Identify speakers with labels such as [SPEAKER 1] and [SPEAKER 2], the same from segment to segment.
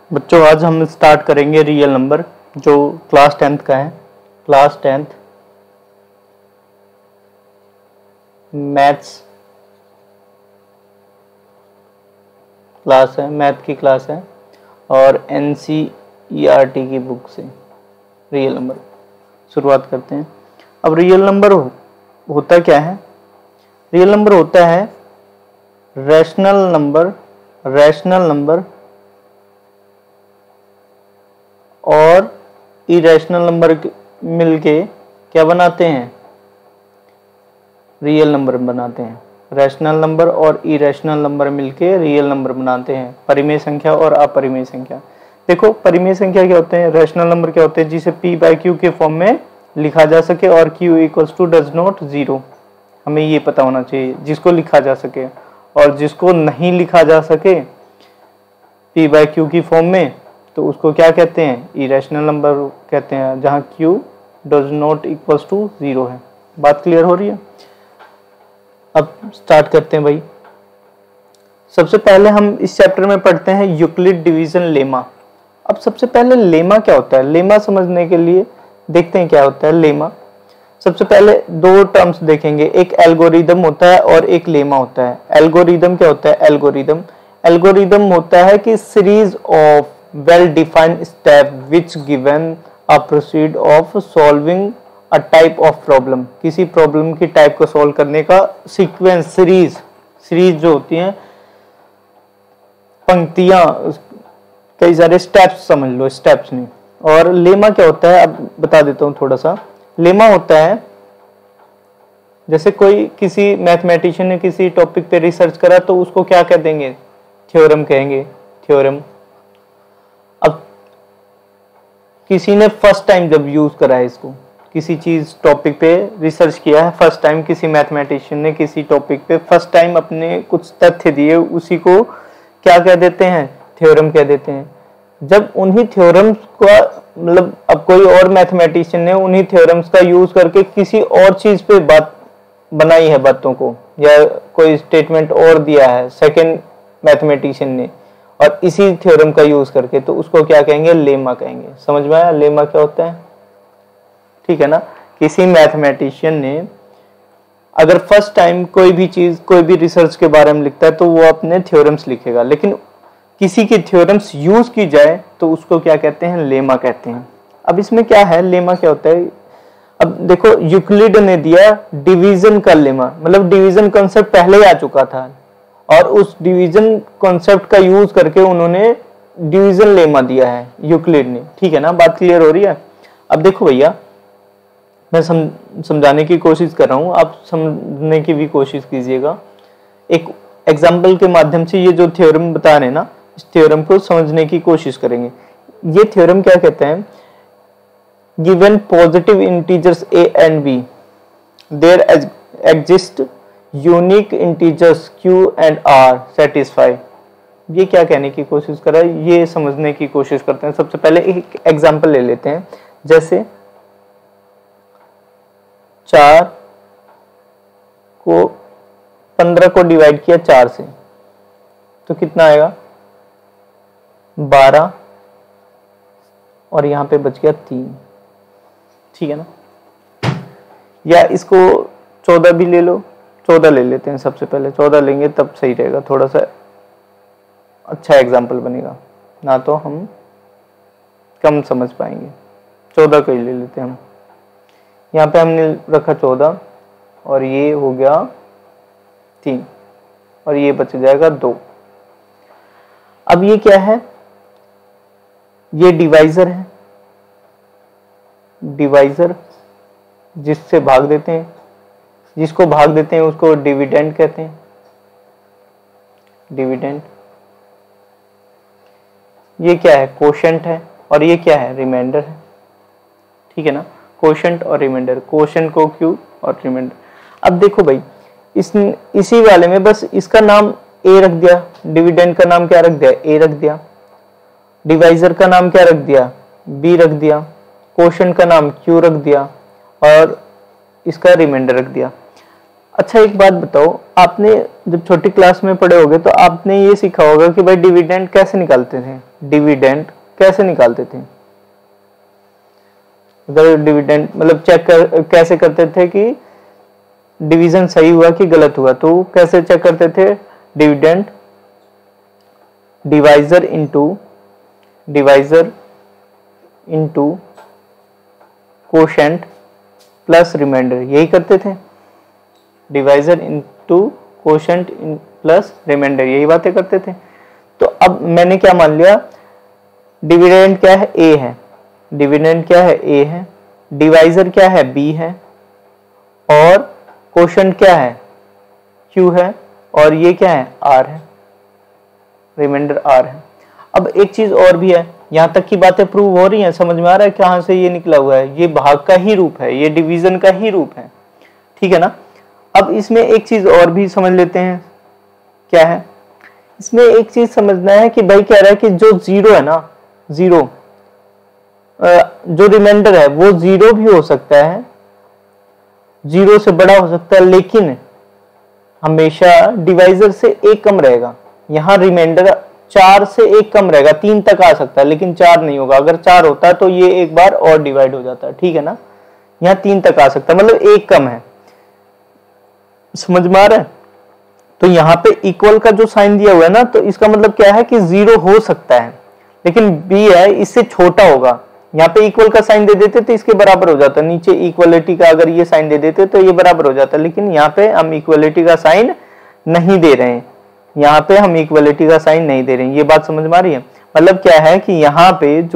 [SPEAKER 1] बच्चों आज हम स्टार्ट करेंगे रियल नंबर जो क्लास 10th का है। क्लास 10th मैथ्स क्लास है, मैथ की क्लास है और NCERT की बुक से रियल नंबर शुरुआत करते हैं। अब रियल नंबर होता क्या है? रियल नंबर होता है रैशनल नंबर और इरेशनल नंबर मिलके क्या बनाते हैं? रियल नंबर बनाते हैं। रैशनल नंबर और इरेशनल नंबर मिलके रियल नंबर बनाते हैं, परिमेय संख्या और अपरिमेय संख्या। देखो परिमेय संख्या क्या होते हैं, रैशनल नंबर क्या होते हैं, जिसे p/q के फॉर्म में लिखा जा सके और q = डज नॉट 0। हमें ये पता होना चाहिए, जिसको लिखा जा सके। और जिसको नहीं लिखा जा सके p/q की फॉर्म में, तो उसको क्या कहते हैं? इरेशनल नंबर कहते हैं, जहां q डज नॉट = 0 है। बात क्लियर हो रही है? अब स्टार्ट करते हैं भाई। सबसे पहले हम इस चैप्टर में पढ़ते हैं यूक्लिड डिवीजन लेमा। अब सबसे पहले लेमा क्या होता है, लेमा समझने के लिए देखते हैं क्या होता है लेमा। सबसे पहले दो टर्म्स देखेंगे, एक एल्गोरिदम होता है और एक लेमा होता है। एल्गोरिदम क्या होता है? एल्गोरिदम होता है कि series of well defined step which given a proceed of solving a type of problem. किसी प्रॉब्लम की टाइप को सॉल्व करने का सीक्वेंस, सीरीज जो होती है, पंक्तियां, कई सारे स्टेप्स समझ लो, स्टेप्स नहीं। और लेमा क्या होता है अब बता देता हूं थोड़ा सा। लेमा होता है जैसे कोई किसी मैथमेटिशियन ने किसी टॉपिक पे रिसर्च करा तो उसको क्या कह देंगे? थ्योरम कहेंगे, थ्योरम। अब किसी ने फर्स्ट टाइम जब यूज करा है इसको, किसी चीज टॉपिक पे रिसर्च किया है फर्स्ट टाइम, किसी मैथमेटिशियन ने किसी टॉपिक पे फर्स्ट टाइम अपने कुछ तथ्य दिए, उसी को क्या कह देते हैं? थ्योरम कह देते हैं। जब उन्हीं थ्योरम्स का मतलब अब कोई और मैथमेटिशियन ने उन्हीं थ्योरम्स का यूज करके किसी और चीज पे बात बनाई है, बातों को, या कोई स्टेटमेंट और दिया है सेकंड मैथमेटिशियन ने, और इसी थ्योरम का यूज करके, तो उसको क्या कहेंगे? लेमा कहेंगे। समझ में आया लेमा क्या होता है? ठीक है ना। किसी मैथमेटिशियन ने अगर फर्स्ट टाइम कोई भी चीज, कोई भी रिसर्च के बारे में लिखता है तो वो अपने थ्योरम्स लिखेगा, लेकिन किसी की थ्योरम्स यूज की जाए तो उसको क्या कहते हैं? लेमा कहते हैं। अब इसमें क्या है, लेमा क्या होता है? अब देखो यूक्लिड ने दिया डिवीजन का लेमा, मतलब डिवीजन कॉन्सेप्ट पहले ही आ चुका था और उस डिवीजन कॉन्सेप्ट का यूज करके उन्होंने डिवीजन लेमा दिया है यूक्लिड ने। ठीक है ना, बात क्लियर हो रही है? अब देखो भैया, मैं समझाने की कोशिश कर रहा हूं, आप समझने की भी कोशिश कीजिएगा। एक एग्जाम्पल के माध्यम से ये जो थ्योरम बता रहे हैं ना, इस थ्योरम को समझने की कोशिश करेंगे। ये थ्योरम क्या कहते हैं? Given positive integers a and b, there exist unique integers q and r satisfy। ये क्या कहने की कोशिश कर रहा है, ये समझने की कोशिश करते हैं। सबसे पहले एक एग्जाम्पल ले लेते हैं, जैसे 4 को 15 को डिवाइड किया 4 से, तो कितना आएगा? 12, और यहां पे बच गया 3। ठीक है ना। या इसको 14 भी ले लो, 14 ले लेते हैं। सबसे पहले 14 लेंगे तब सही रहेगा, थोड़ा सा अच्छा एग्जाम्पल बनेगा, ना तो हम कम समझ पाएंगे। 14 को ही ले लेते हैं हम। यहाँ पे हमने रखा 14 और ये हो गया 3 और ये बच जाएगा 2। अब ये क्या है? ये डिवाइजर है, डिवाइजर जिससे भाग देते हैं, जिसको भाग देते हैं उसको डिविडेंड कहते हैं, डिविडेंड। ये क्या है? कोशेंट है, और ये क्या है? रिमाइंडर है। ठीक है ना, कोशेंट और रिमाइंडर, कोशेंट को q और रिमाइंडर। अब देखो भाई, इसी वाले में बस इसका नाम a रख दिया, डिविडेंड का नाम क्या रख दिया? a रख दिया, डिवाइजर का नाम क्या रख दिया? b रख दिया, कोशेंट का नाम q रख दिया और इसका रिमाइंडर रख दिया। अच्छा एक बात बताओ, आपने जब छोटी क्लास में पढ़े होगे तो आपने ये सीखा होगा कि भाई डिविडेंड कैसे निकालते थे, डिविडेंड कैसे निकालते थे। अगर डिविडेंड मतलब चेक कर कैसे करते थे कि डिवीजन सही हुआ कि गलत हुआ, तो कैसे चेक करते थे, dividend divisor into quotient plus remainder, यही करते थे। Divisor into quotient plus remainder, यही बातें करते थे। तो अब मैंने क्या मान लिया, डिविडेंड क्या है, ए है, डिविडेंड क्या है, ए है, डिवाइजर क्या है, बी है, और कोशेंट क्या है, क्यू है, और ये क्या है, आर है, रिमाइंडर आर है। अब एक चीज और भी है, यहां तक की बातें प्रूव हो रही हैं, समझ में आ रहा है कहां से ये निकला हुआ है, ये भाग का ही रूप है, ये डिवीजन का ही रूप है, ठीक है ना। अब इसमें एक चीज और भी समझ लेते हैं, क्या है, इसमें एक चीज समझना है कि भाई कह रहा है कि जो जीरो है ना, जीरो जो रिमाइंडर है वो जीरो भी हो सकता है, जीरो से बड़ा हो सकता है, लेकिन हमेशा डिवाइजर से एक कम रहेगा। यहां रिमाइंडर 4 से एक कम रहेगा, 3 तक आ सकता है लेकिन 4 नहीं होगा। अगर 4 होता है तो ये एक बार और डिवाइड हो जाता है, ठीक है ना। यहाँ 3 तक आ सकता है, मतलब एक कम है, समझ में आ रहा है। तो यहाँ पे इक्वल का जो साइन दिया हुआ है ना, तो इसका मतलब क्या है कि जीरो हो सकता है, लेकिन बी है इससे छोटा होगा। यहाँ पे इक्वल का साइन दे देते तो इसके बराबर हो जाता, नीचे इक्वलिटी का अगर ये साइन दे देते तो ये बराबर हो जाता, लेकिन यहाँ पे हम इक्वलिटी का साइन नहीं दे रहे हैं, यहाँ पे हम इक्वलिटी का साइन नहीं दे रहे हैं। ये बात समझ में आ रही है। मतलब क्या है कि यहाँ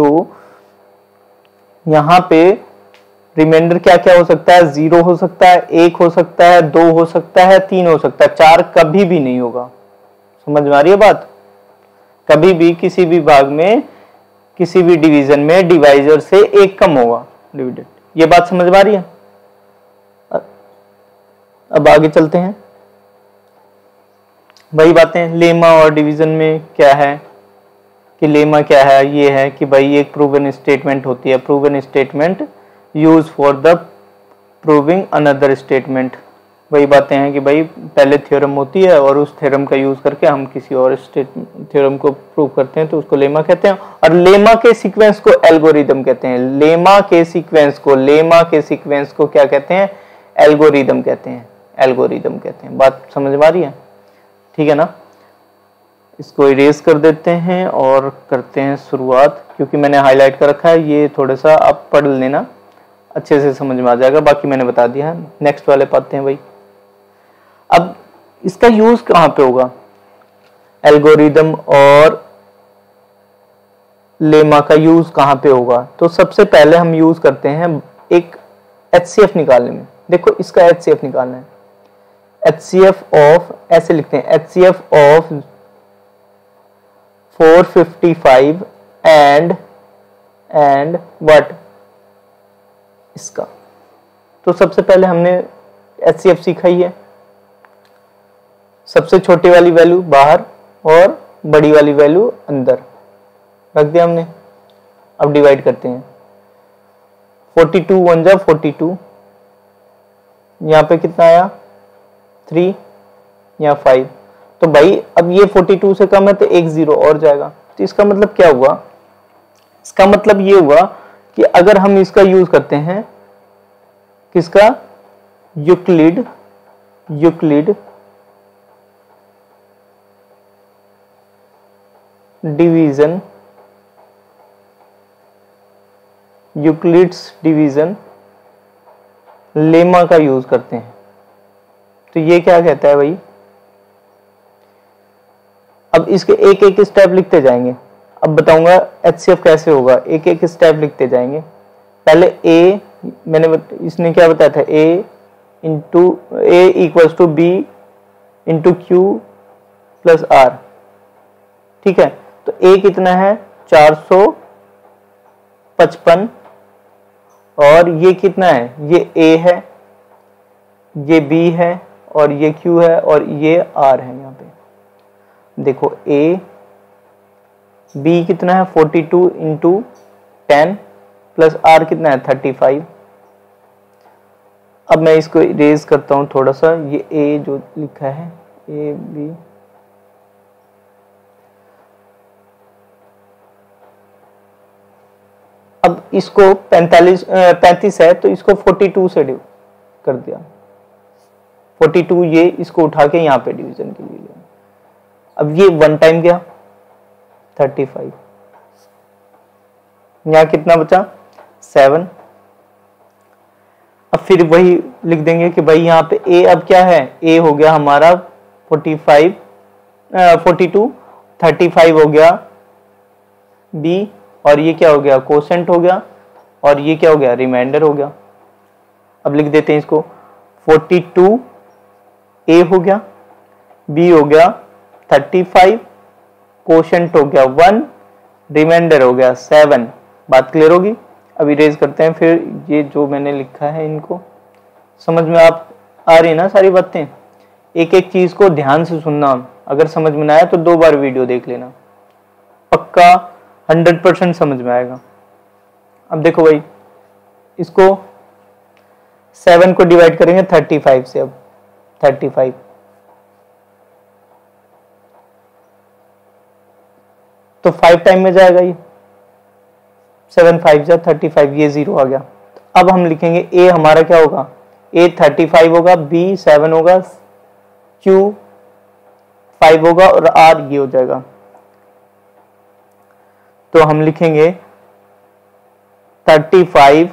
[SPEAKER 1] पे रिमाइंडर क्या क्या हो सकता है, 0 हो सकता है, 1 हो सकता है, 2 हो सकता है, 3 हो सकता है, 4 कभी भी नहीं होगा। समझ में आ रही है बात। कभी भी किसी भी भाग में, किसी भी डिवीजन में डिवाइजर से एक कम होगा डिविडेंड। ये बात समझ में आ रही है। अब आगे चलते हैं। वही बातें लेमा और डिवीजन में क्या है कि लेमा क्या है, ये है कि भाई एक प्रूवन स्टेटमेंट होती है, proven statement use for the proving another statement. वही बातें हैं कि भाई पहले थ्योरम होती है और उस थ्योरम का यूज करके हम किसी और थ्योरम को प्रूव करते हैं, तो उसको लेमा कहते हैं। और लेमा के सीक्वेंस को एल्गोरिदम कहते हैं। लेमा के सीक्वेंस को क्या कहते हैं, एल्गोरिदम कहते हैं, एल्गोरिदम कहते हैं। बात समझ में आ रही है, ठीक है ना। इसको इरेज कर देते हैं और करते हैं शुरुआत, क्योंकि मैंने हाईलाइट कर रखा है, ये थोड़ा सा आप पढ़ लेना, अच्छे से समझ में आ जाएगा, बाकी मैंने बता दिया है। नेक्स्ट वाले पाते हैं भाई। अब इसका यूज कहां पे होगा, एल्गोरिदम और लेमा का यूज कहां पे होगा। तो सबसे पहले हम यूज करते हैं एक HCF निकालने में। देखो इसका HCF निकालना है, HCF ऑफ, ऐसे लिखते हैं, HCF ऑफ 455 एंड व्हाट, इसका। तो सबसे पहले हमने HCF सीखा ही है, सबसे छोटी वाली वैल्यू बाहर और बड़ी वाली वैल्यू अंदर रख दिया हमने। अब डिवाइड करते हैं, 42 1 जा 42, यहाँ पे कितना आया 3, यहाँ 5। तो भाई अब ये 42 से कम है तो एक 0 और जाएगा। तो इसका मतलब क्या हुआ, इसका मतलब ये हुआ कि अगर हम इसका यूज करते हैं, किसका, Euclid division, Euclid's division lemma का यूज करते हैं। तो ये क्या कहता है भाई, अब इसके एक एक स्टेप लिखते जाएंगे। अब बताऊंगा HCF कैसे होगा, एक एक स्टेप लिखते जाएंगे। पहले A, इसने क्या बताया था, A equals to B into Q plus R, ठीक है। तो A कितना है 455, और ये कितना है, ये A है, ये B है, और ये Q है, और ये R है। यहाँ पे देखो B कितना है 42 इंटू 10 प्लस R कितना है 35, अब मैं इसको इरेज करता हूं थोड़ा सा, ये ए जो लिखा है ए बी, अब इसको 35 है तो इसको 42 से कर दिया, 42 ये इसको उठा के यहाँ पे डिवीजन के लिए लिया। अब ये 1 टाइम गया 35, यहाँ कितना बचा 7। अब फिर वही लिख देंगे कि भाई यहाँ पे a अब क्या है, a हो गया हमारा 42, 35 हो गया b, और ये क्या हो गया कोसेंट हो गया, और ये क्या हो गया रिमाइंडर हो गया। अब लिख देते हैं इसको 42 a हो गया, b हो गया 35, कोसेंट हो गया 1, रिमाइंडर हो गया 7। बात क्लियर होगी। अब इरेज करते हैं, फिर ये जो मैंने लिखा है इनको समझ में आप आ रही है ना सारी बातें। एक एक चीज को ध्यान से सुनना, अगर समझ में ना आया तो 2 बार वीडियो देख लेना, पक्का 100% समझ में आएगा। अब देखो भाई, इसको 7 को डिवाइड करेंगे 35 से। अब 35 तो 5 टाइम में जाएगा, ये 7 5 जा 35, ये 0 आ गया। अब हम लिखेंगे a हमारा क्या होगा, a 35 होगा, b 7 होगा, q 5 होगा, और r ये हो जाएगा। तो हम लिखेंगे 35,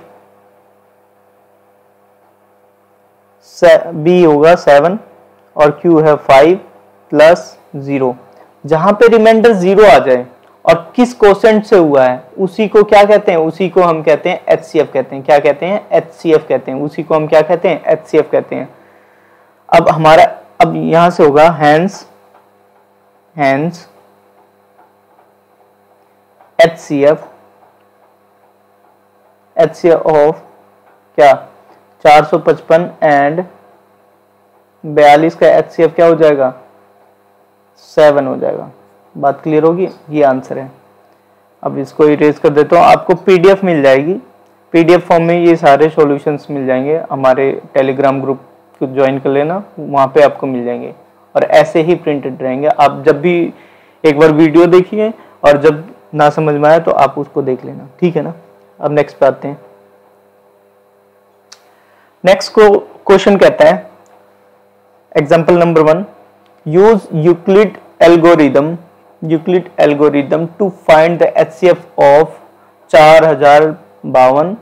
[SPEAKER 1] b होगा 7 और q है 5 प्लस 0। जहां पे रिमाइंडर 0 आ जाए और किस कोसेंट से हुआ है उसी को क्या कहते हैं, उसी को हम कहते हैं HCF कहते हैं। क्या कहते हैं, HCF कहते हैं। उसी को हम क्या कहते हैं, HCF कहते हैं। अब हमारा, अब यहां से होगा हैंस HCF ऑफ क्या 455 एंड 42 का HCF क्या हो जाएगा 7 हो जाएगा। बात क्लियर होगी, ये आंसर है। अब इसको इरेज कर देता हूँ, आपको PDF मिल जाएगी, PDF फॉर्म में ये सारे सॉल्यूशंस मिल जाएंगे। हमारे टेलीग्राम ग्रुप को ज्वाइन कर लेना, वहाँ पे आपको मिल जाएंगे और ऐसे ही प्रिंटेड रहेंगे। आप जब भी एक बार वीडियो देखिए और जब ना समझ में आए तो आप उसको देख लेना, ठीक है ना। अब नेक्स्ट पे आते हैं। नेक्स्ट को क्वेश्चन कहता है, example number 1, use Euclid algorithm to find the HCF of 4052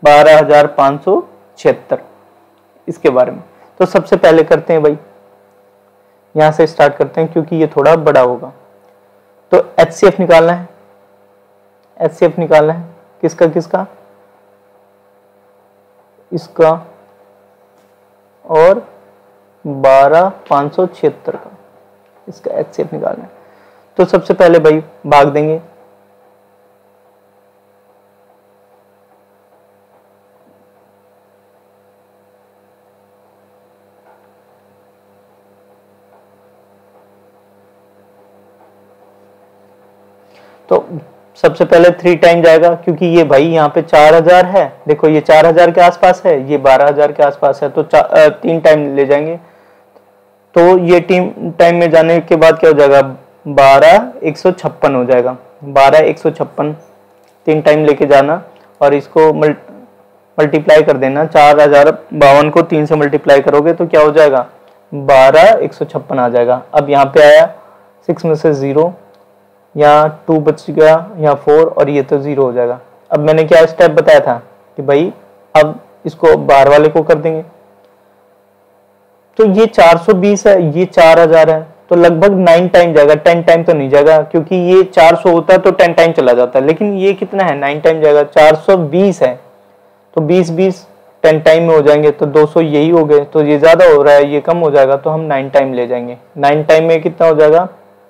[SPEAKER 1] 12576। इसके बारे में तो सबसे पहले करते हैं भाई, यहां से स्टार्ट करते हैं क्योंकि ये थोड़ा बड़ा होगा। तो HCF निकालना है, HCF निकालना है किसका किसका, इसका और 12576 का, इसका HCF निकालना है। तो सबसे पहले भाई भाग देंगे, तो सबसे पहले 3 टाइम जाएगा क्योंकि ये भाई यहाँ पे 4000 है, देखो ये 4000 के आसपास है, ये 12000 के आसपास है, तो 3 टाइम ले जाएंगे। तो ये 3 टाइम में जाने के बाद क्या हो जाएगा 12156 हो जाएगा। 12156 3 टाइम लेके जाना और इसको मल्टीप्लाई कर देना। 4052 को 3 से मल्टीप्लाई करोगे तो क्या हो जाएगा 12156 आ जाएगा। अब यहाँ पे आया 6 में से 0, यहाँ 2 बच गया, यहाँ 4 और ये तो 0 हो जाएगा। अब मैंने क्या स्टेप बताया था कि भाई अब इसको बाहर वाले को कर देंगे। तो ये 420 है, ये 4000 है, तो लगभग 9 टाइम जाएगा, 10 टाइम तो नहीं जाएगा क्योंकि ये 400 होता है तो 10 टाइम चला जाता है, लेकिन ये कितना है 9 टाइम जाएगा। 420 है तो 20 10 टाइम में हो जाएंगे, तो 200 यही हो गए, तो ये ज्यादा हो रहा है, ये कम हो जाएगा, तो हम 9 टाइम ले जाएंगे। 9 टाइम में कितना हो जाएगा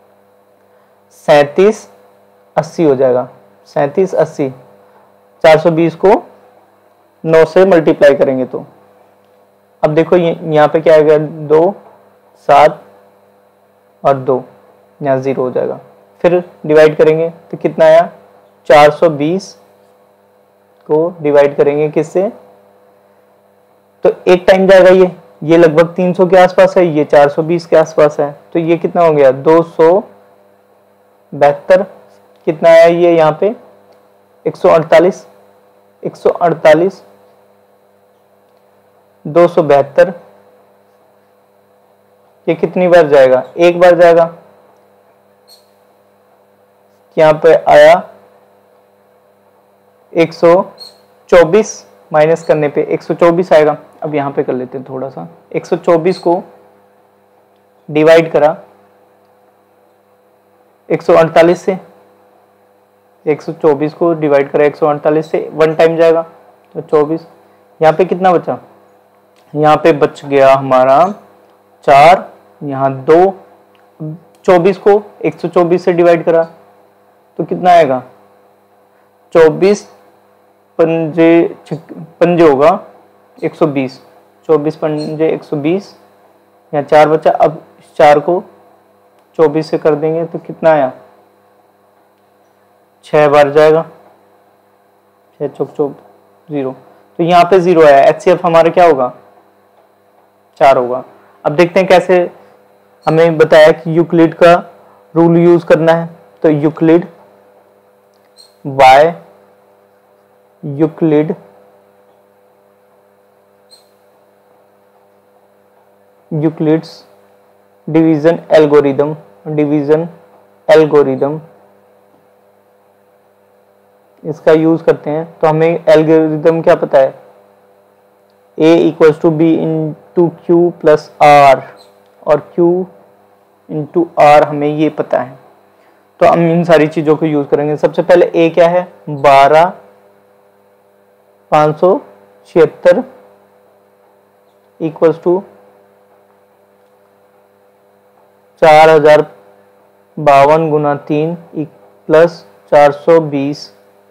[SPEAKER 1] 3780 हो जाएगा। 3780, 420 को 9 से मल्टीप्लाई करेंगे तो अब देखो यहाँ पे क्या आ गया 2 7 और 2, यहाँ 0 हो जाएगा। फिर डिवाइड करेंगे तो कितना आया 420 को डिवाइड करेंगे किससे, तो एक टाइम जाएगा ये लगभग 300 के आसपास है, ये 420 के आसपास है, तो ये कितना हो गया 272। कितना आया ये यहाँ पे 148, 272। ये कितनी बार जाएगा, एक बार जाएगा। यहाँ पे आया 124, माइनस करने पे 124 आएगा। अब यहाँ पे कर लेते हैं थोड़ा सा, 124 को डिवाइड करा 148 से, 124 को डिवाइड करा 148 से, वन टाइम जाएगा तो 24। यहाँ पे कितना बचा, यहाँ पे बच गया हमारा 4, यहाँ 2। 24 को 124 से डिवाइड करा तो कितना आएगा, 24 पंजे होगा 120, 24 पंजे 120, यहाँ 4 बचा। अब 4 को 24 से कर देंगे तो कितना आया, 6 बार जाएगा, 6 चौक 0, तो यहाँ पे 0 आया। HCF हमारा क्या होगा, 4 होगा। अब देखते हैं कैसे, हमें बताया कि यूक्लिड का रूल यूज करना है, तो यूक्लिड यूक्लिड्स डिवीजन एल्गोरिदम, इसका यूज करते हैं। तो हमें एल्गोरिदम क्या पता है, A equals to B into Q plus are, और Q इंटू आर हमें ये पता है। तो हम इन सारी चीजों को यूज करेंगे। सबसे पहले A क्या है, 12,576 इक्वल्स टू 4052 गुना 3 प्लस 420।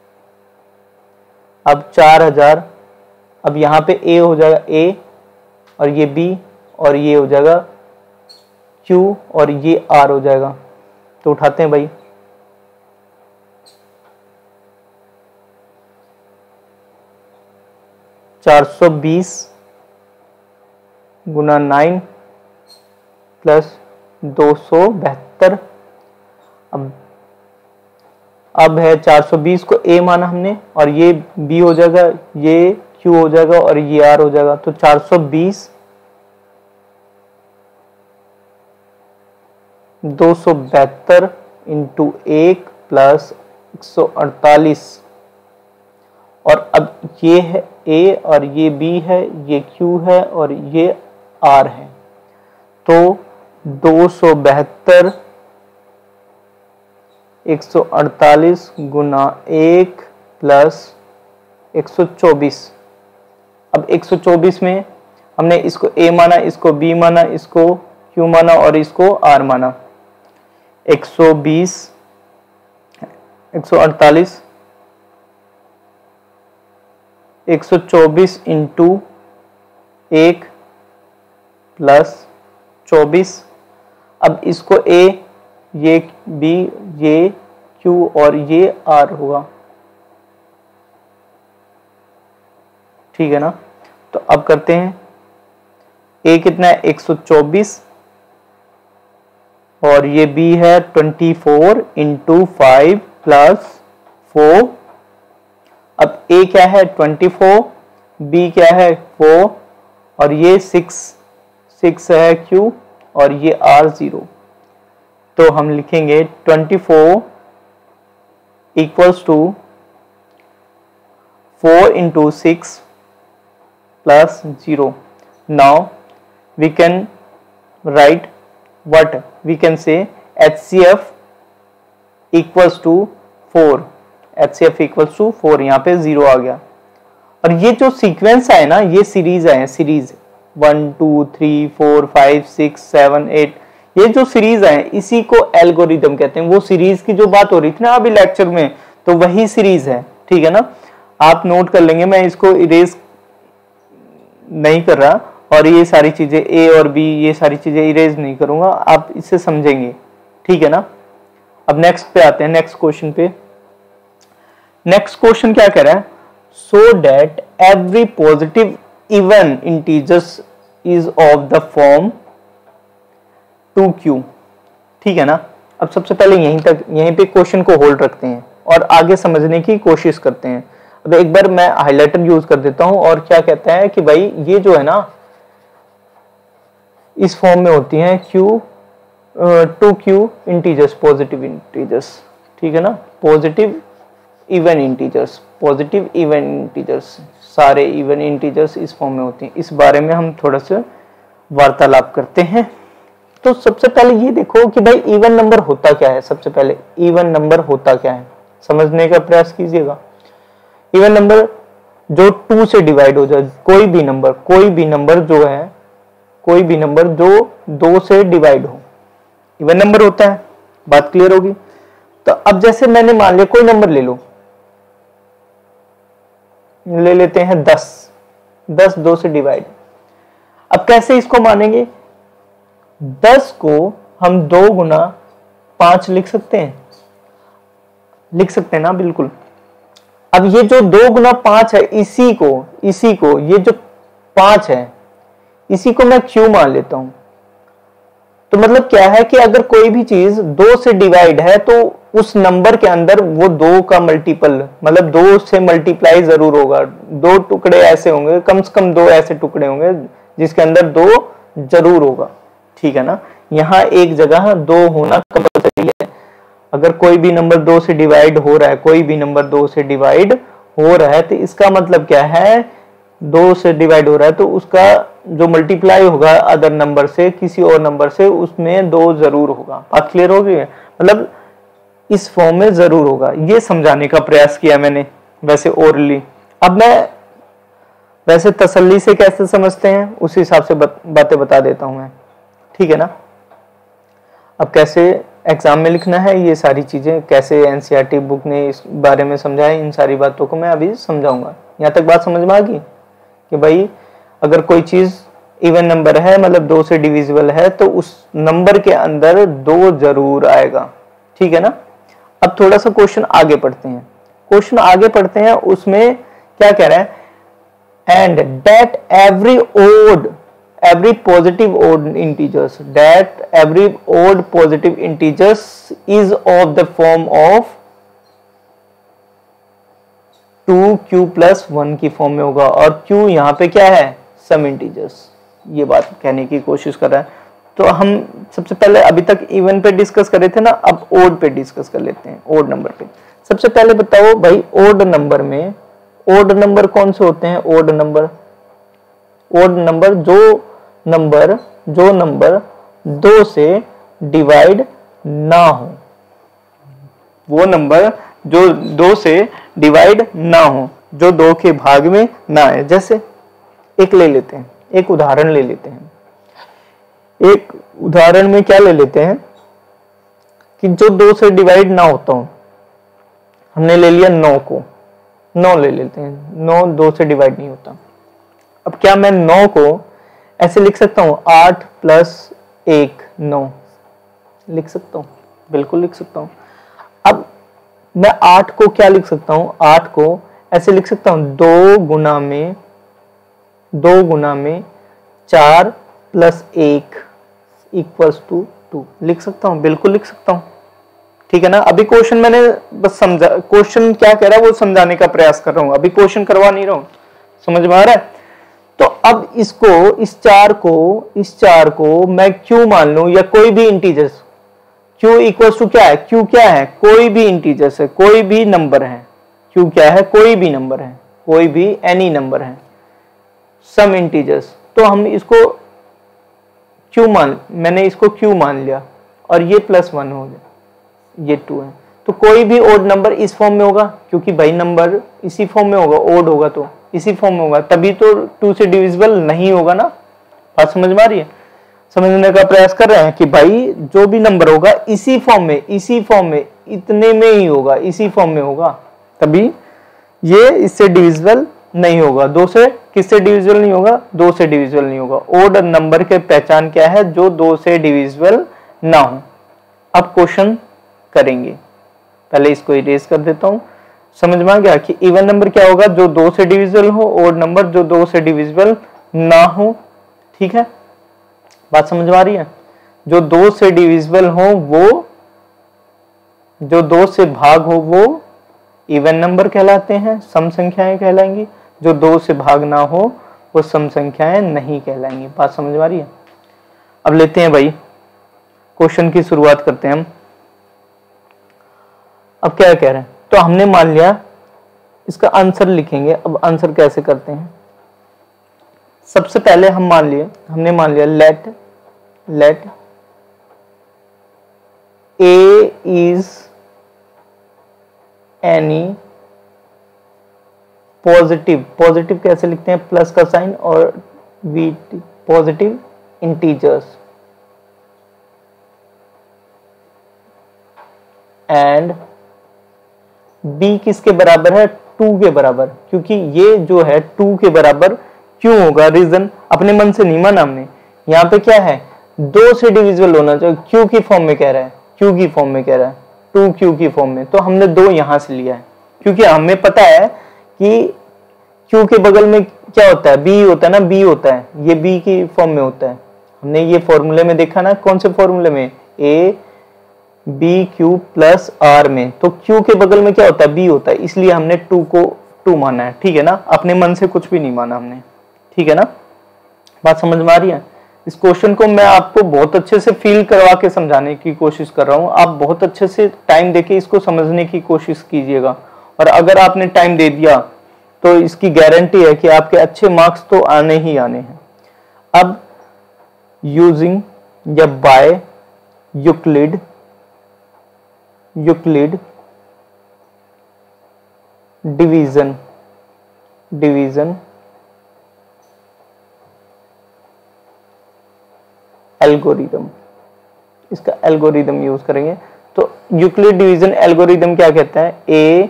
[SPEAKER 1] अब 4000, अब यहाँ पे A हो जाएगा A, और ये B, और ये हो जाएगा Q, और ये R हो जाएगा। तो उठाते हैं भाई, $420 गुना 9 प्लस 272। अब है 420 को A माना हमने, और ये B हो जाएगा, ये Q हो जाएगा, और ये R हो जाएगा। तो 420 272 इंटू 1 प्लस 148, और अब ये है A और ये B है, ये Q है और ये R है। तो 272 148 गुना 1 प्लस 124। अब 124 में हमने इसको A माना, इसको B माना, इसको Q माना और इसको R माना। 120 148 124 इंटू 1 प्लस 24। अब इसको A, ये B, ये Q और ये R होगा, ठीक है ना। तो अब करते हैं, A कितना है 124, और ये B है 24 इंटू 5 प्लस 4। अब A क्या है 24, B क्या है 4, और ये 6 है Q, और ये R 0। तो हम लिखेंगे 24 equals to 4 into 6 plus 0। Now we can write what we can say, HCF equals to 4, HCF equals to 4, यहाँ पे 0 आ गया। और ये जो सीक्वेंस आए ना, ये सीरीज आए, सीरीज 1 2 3 4 5 6 7 8, ये जो सीरीज आए इसी को एल्गोरिदम कहते हैं। वो सीरीज की जो बात हो रही थी ना अभी लेक्चर में, तो वही सीरीज है, ठीक है ना। आप नोट कर लेंगे, मैं इसको इरेज नहीं कर रहा, और ये सारी चीजें A और B, ये सारी चीजें इरेज नहीं करूंगा, आप इससे समझेंगे, ठीक है ना। अब नेक्स्ट पे आते हैं, नेक्स्ट क्वेश्चन पे। नेक्स्ट क्वेश्चन क्या कह रहा है, so that every positive even integers is of the form 2q। ठीक है ना। अब सबसे पहले यहीं पे क्वेश्चन को होल्ड रखते हैं और आगे समझने की कोशिश करते हैं। अब एक बार मैं हाइलाइटर यूज कर देता हूं और क्या कहता है कि भाई ये जो है ना इस फॉर्म में होती हैं two Q integers, positive integers. ठीक है ना, positive even integers, positive even integers, सारे इवन इंटीजर्स इस फॉर्म में होती हैं। इस बारे में हम थोड़ा सा वार्तालाप करते हैं। तो सबसे पहले ये देखो कि भाई इवन नंबर होता क्या है। सबसे पहले इवन नंबर होता क्या है समझने का प्रयास कीजिएगा। इवन नंबर जो 2 से डिवाइड हो जाए, कोई भी नंबर जो है, कोई भी नंबर जो 2 से डिवाइड हो, इवन नंबर होता है। बात क्लियर होगी। तो अब जैसे मैंने मान लिया कोई नंबर ले लेते हैं 10 2 से डिवाइड। अब कैसे इसको मानेंगे? 10 को हम 2 गुना 5 लिख सकते हैं ना, बिल्कुल। अब ये जो 2 गुना 5 है, इसी को ये जो 5 है इसी को मैं q मान लेता हूं। तो मतलब क्या है कि अगर कोई भी चीज 2 से डिवाइड है तो उस नंबर के अंदर वो 2 का मल्टीपल, मतलब 2 से मल्टीप्लाई जरूर होगा। 2 टुकड़े ऐसे होंगे, कम से कम 2 ऐसे टुकड़े होंगे जिसके अंदर 2 जरूर होगा। ठीक है ना। यहाँ एक जगह 2 होना कंपल्सरी है। अगर कोई भी नंबर 2 से डिवाइड हो रहा है, कोई भी नंबर 2 से डिवाइड हो रहा है, तो इसका मतलब क्या है? 2 से डिवाइड हो रहा है तो उसका जो मल्टीप्लाई होगा अदर नंबर से, किसी और नंबर से, उसमें 2 जरूर होगा। बात क्लियर हो गई है? मतलब इस फॉर्म में जरूर होगा। ये समझाने का प्रयास किया मैंने वैसे ओरली। अब मैं वैसे तसल्ली से कैसे समझते हैं उस हिसाब से बातें बता देता हूं मैं। ठीक है ना। अब कैसे एग्जाम में लिखना है, ये सारी चीजें कैसे एनसीईआरटी बुक ने इस बारे में समझा है, इन सारी बातों को मैं अभी समझाऊंगा। यहां तक बात समझ में आ गई कि भाई अगर कोई चीज इवन नंबर है, मतलब 2 से डिविजिबल है, तो उस नंबर के अंदर 2 जरूर आएगा। ठीक है ना। अब थोड़ा सा क्वेश्चन आगे पढ़ते हैं। उसमें क्या कह रहा है? And that every positive odd integers is of the form of 2q plus 1 की फॉर्म में होगा। और q यहाँ पे क्या है? Some integers. ये बात कहने की कोशिश कर रहा है। तो हम सबसे पहले अभी तक इवन पे डिस्कस कर रहे थे ना, अब ओड पे डिस्कस कर लेते हैं, ओड नंबर पे। सबसे पहले बताओ भाई, ओड नंबर में ओड नंबर कौन से होते हैं? ओड नंबर जो नंबर 2 से डिवाइड ना हो, वो नंबर जो 2 से डिवाइड ना हो, जो 2 के भाग में ना है। जैसे एक उदाहरण ले लेते हैं। एक उदाहरण में क्या ले लेते हैं कि जो 2 से डिवाइड ना होता हो, हमने ले लिया 9 ले लेते हैं। 9 2 से डिवाइड नहीं होता। अब क्या मैं 9 को ऐसे लिख सकता हूं? 8 + 1 9 लिख सकता हूं, बिल्कुल लिख सकता हूं। अब मैं 8 को क्या लिख सकता हूं? 8 को ऐसे लिख सकता हूं 2 गुना में 4 + 1 = 2 लिख सकता हूं, बिल्कुल लिख सकता हूं। ठीक है ना। अभी क्वेश्चन मैंने बस समझा, क्वेश्चन क्या कह रहा है वो समझाने का प्रयास कर रहा हूं, अभी क्वेश्चन करवा नहीं रहा हूं। समझ में आ रहा है? तो अब इस 4 को मैं q मान लूं, या कोई भी इंटीजर्स। q = क्या है? q क्या है? कोई भी इंटीजर्स है, कोई भी नंबर है। q क्या है? कोई भी नंबर है, कोई भी एनी नंबर है, सम इंटीजर्स। तो हम इसको मैंने इसको q मान लिया और ये +1 हो गया, ये 2 है। तो कोई भी ओड नंबर इस फॉर्म में होगा, क्योंकि भाई नंबर इसी फॉर्म में होगा, ओड होगा तो इसी फॉर्म में होगा, तभी तो 2 से डिविजिबल नहीं होगा ना। बात समझ में आ रही है? समझने का प्रयास कर रहे हैं कि भाई जो भी नंबर होगा इसी फॉर्म में इतने में ही होगा, इसी फॉर्म में होगा, तभी ये इससे डिविजिबल नहीं होगा। 2 से किससे डिविजिबल नहीं होगा? 2 से डिविजिबल नहीं होगा। ओड नंबर के पहचान क्या है? जो 2 से डिविजिबल ना हो। अब क्वेश्चन करेंगे, पहले इसको इरेज कर देता हूं। समझ में आ गया कि इवन नंबर क्या होगा, जो 2 से डिविजिबल हो, ओड नंबर जो 2 से डिविजिबल ना हो। ठीक है, बात समझ में आ रही है? जो 2 से डिविजिबल हो वो, जो 2 से भाग हो वो इवन नंबर कहलाते हैं, सम संख्याएं कहलाएंगी। जो 2 से भाग ना हो वो सम संख्याएं नहीं कहलाएंगी। बात समझ में आ रही है? अब लेते हैं भाई क्वेश्चन की शुरुआत करते हैं हम। अब क्या कह रहे हैं, तो हमने मान लिया इसका आंसर लिखेंगे। अब आंसर कैसे करते हैं, सबसे पहले हमने मान लिया let A is any positive कैसे लिखते हैं, प्लस का साइन और वी, पॉजिटिव इंटीजर्स, एंड B किसके बराबर है, 2 के बराबर। क्योंकि ये जो है 2 के बराबर क्यों होगा, रीजन अपने मन से नहीं माना हमने। यहाँ पे क्या है, 2 से डिविजिबल होना चाहिए, क्यू की फॉर्म में कह रहा है, क्यू की फॉर्म में कह रहा है, 2 क्यू की फॉर्म में, तो हमने 2 यहां से लिया है। क्योंकि हमें पता है कि क्यू के बगल में क्या होता है, बी होता है ना, बी होता है, ये बी की फॉर्म में होता है। हमने ये फॉर्मूले में देखा ना, कौन से फॉर्मूले में, a B Q plus r में, तो क्यू के बगल में क्या होता है, बी होता है, इसलिए हमने 2 को 2 माना है। ठीक है ना, अपने मन से कुछ भी नहीं माना हमने। ठीक है ना, बात समझ में आ रही है? इस क्वेश्चन को मैं आपको बहुत अच्छे से फील करवा के समझाने की कोशिश कर रहा हूं। आप बहुत अच्छे से टाइम देके इसको समझने की कोशिश कीजिएगा, और अगर आपने टाइम दे दिया तो इसकी गारंटी है कि आपके अच्छे मार्क्स तो आने ही आने हैं। अब यूजिंग या बाय यूक्लिड डिवीजन एल्गोरिदम, इसका एल्गोरिदम यूज करेंगे। तो यूक्लिड डिवीजन एल्गोरिदम क्या कहता है, a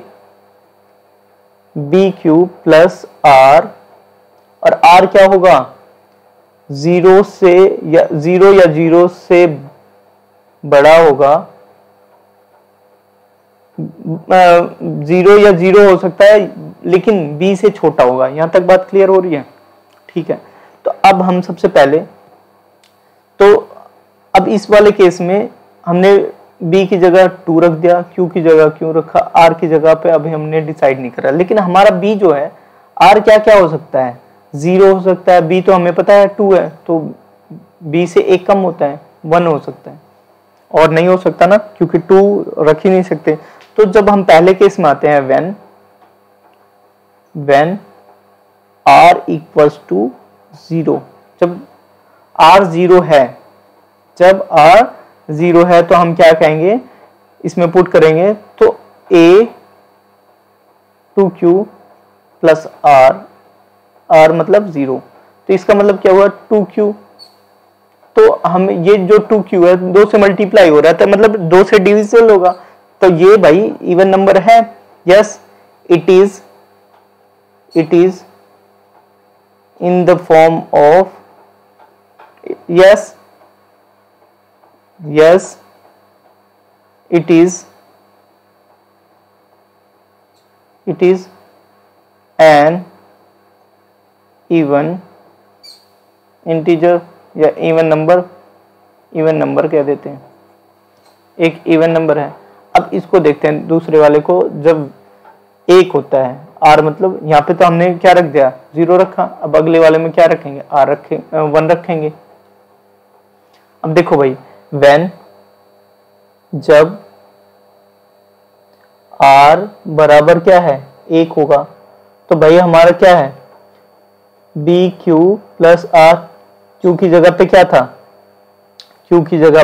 [SPEAKER 1] B Q plus are, और आर क्या होगा, 0 या 0 से बड़ा होगा, 0 या 0 हो सकता है लेकिन b से छोटा होगा। यहां तक बात क्लियर हो रही है? ठीक है, तो अब हम सबसे पहले, तो अब इस वाले केस में हमने b की जगह 2 रख दिया, q की जगह क्यों रखा, r की जगह पे अभी हमने डिसाइड नहीं करा। लेकिन हमारा b जो है, r क्या क्या हो सकता है, 0 हो सकता है, b तो हमें पता है 2 है, तो b से 1 कम होता है, 1 हो सकता है, और नहीं हो सकता ना, क्योंकि 2 रख ही नहीं सकते। तो जब हम पहले केस में आते हैं, व्हेन r इक्वल्स टू 0, जब r 0 है, जब r 0 है तो हम क्या कहेंगे, इसमें पुट करेंगे, तो a 2q प्लस r मतलब 0, तो इसका मतलब क्या हुआ, 2q। तो हम ये जो 2q है 2 से मल्टीप्लाई हो रहा है, तो मतलब 2 से डिविजिबल होगा, तो ये भाई इवन नंबर है। Yes, it is in the form of, yes it is an even integer, या इवन नंबर कह देते हैं, एक इवन नंबर है। अब इसको देखते हैं दूसरे वाले को, जब 1 होता है, r मतलब यहाँ पे तो हमने क्या रख दिया, 0 रखा, अब अगले वाले में क्या रखेंगे, 1 रखेंगे। अब देखो भाई, व्हेन, जब r बराबर क्या है, 1 होगा, तो भाई हमारा क्या है, b Q plus r, q की जगह पे क्या था, क्यू की जगह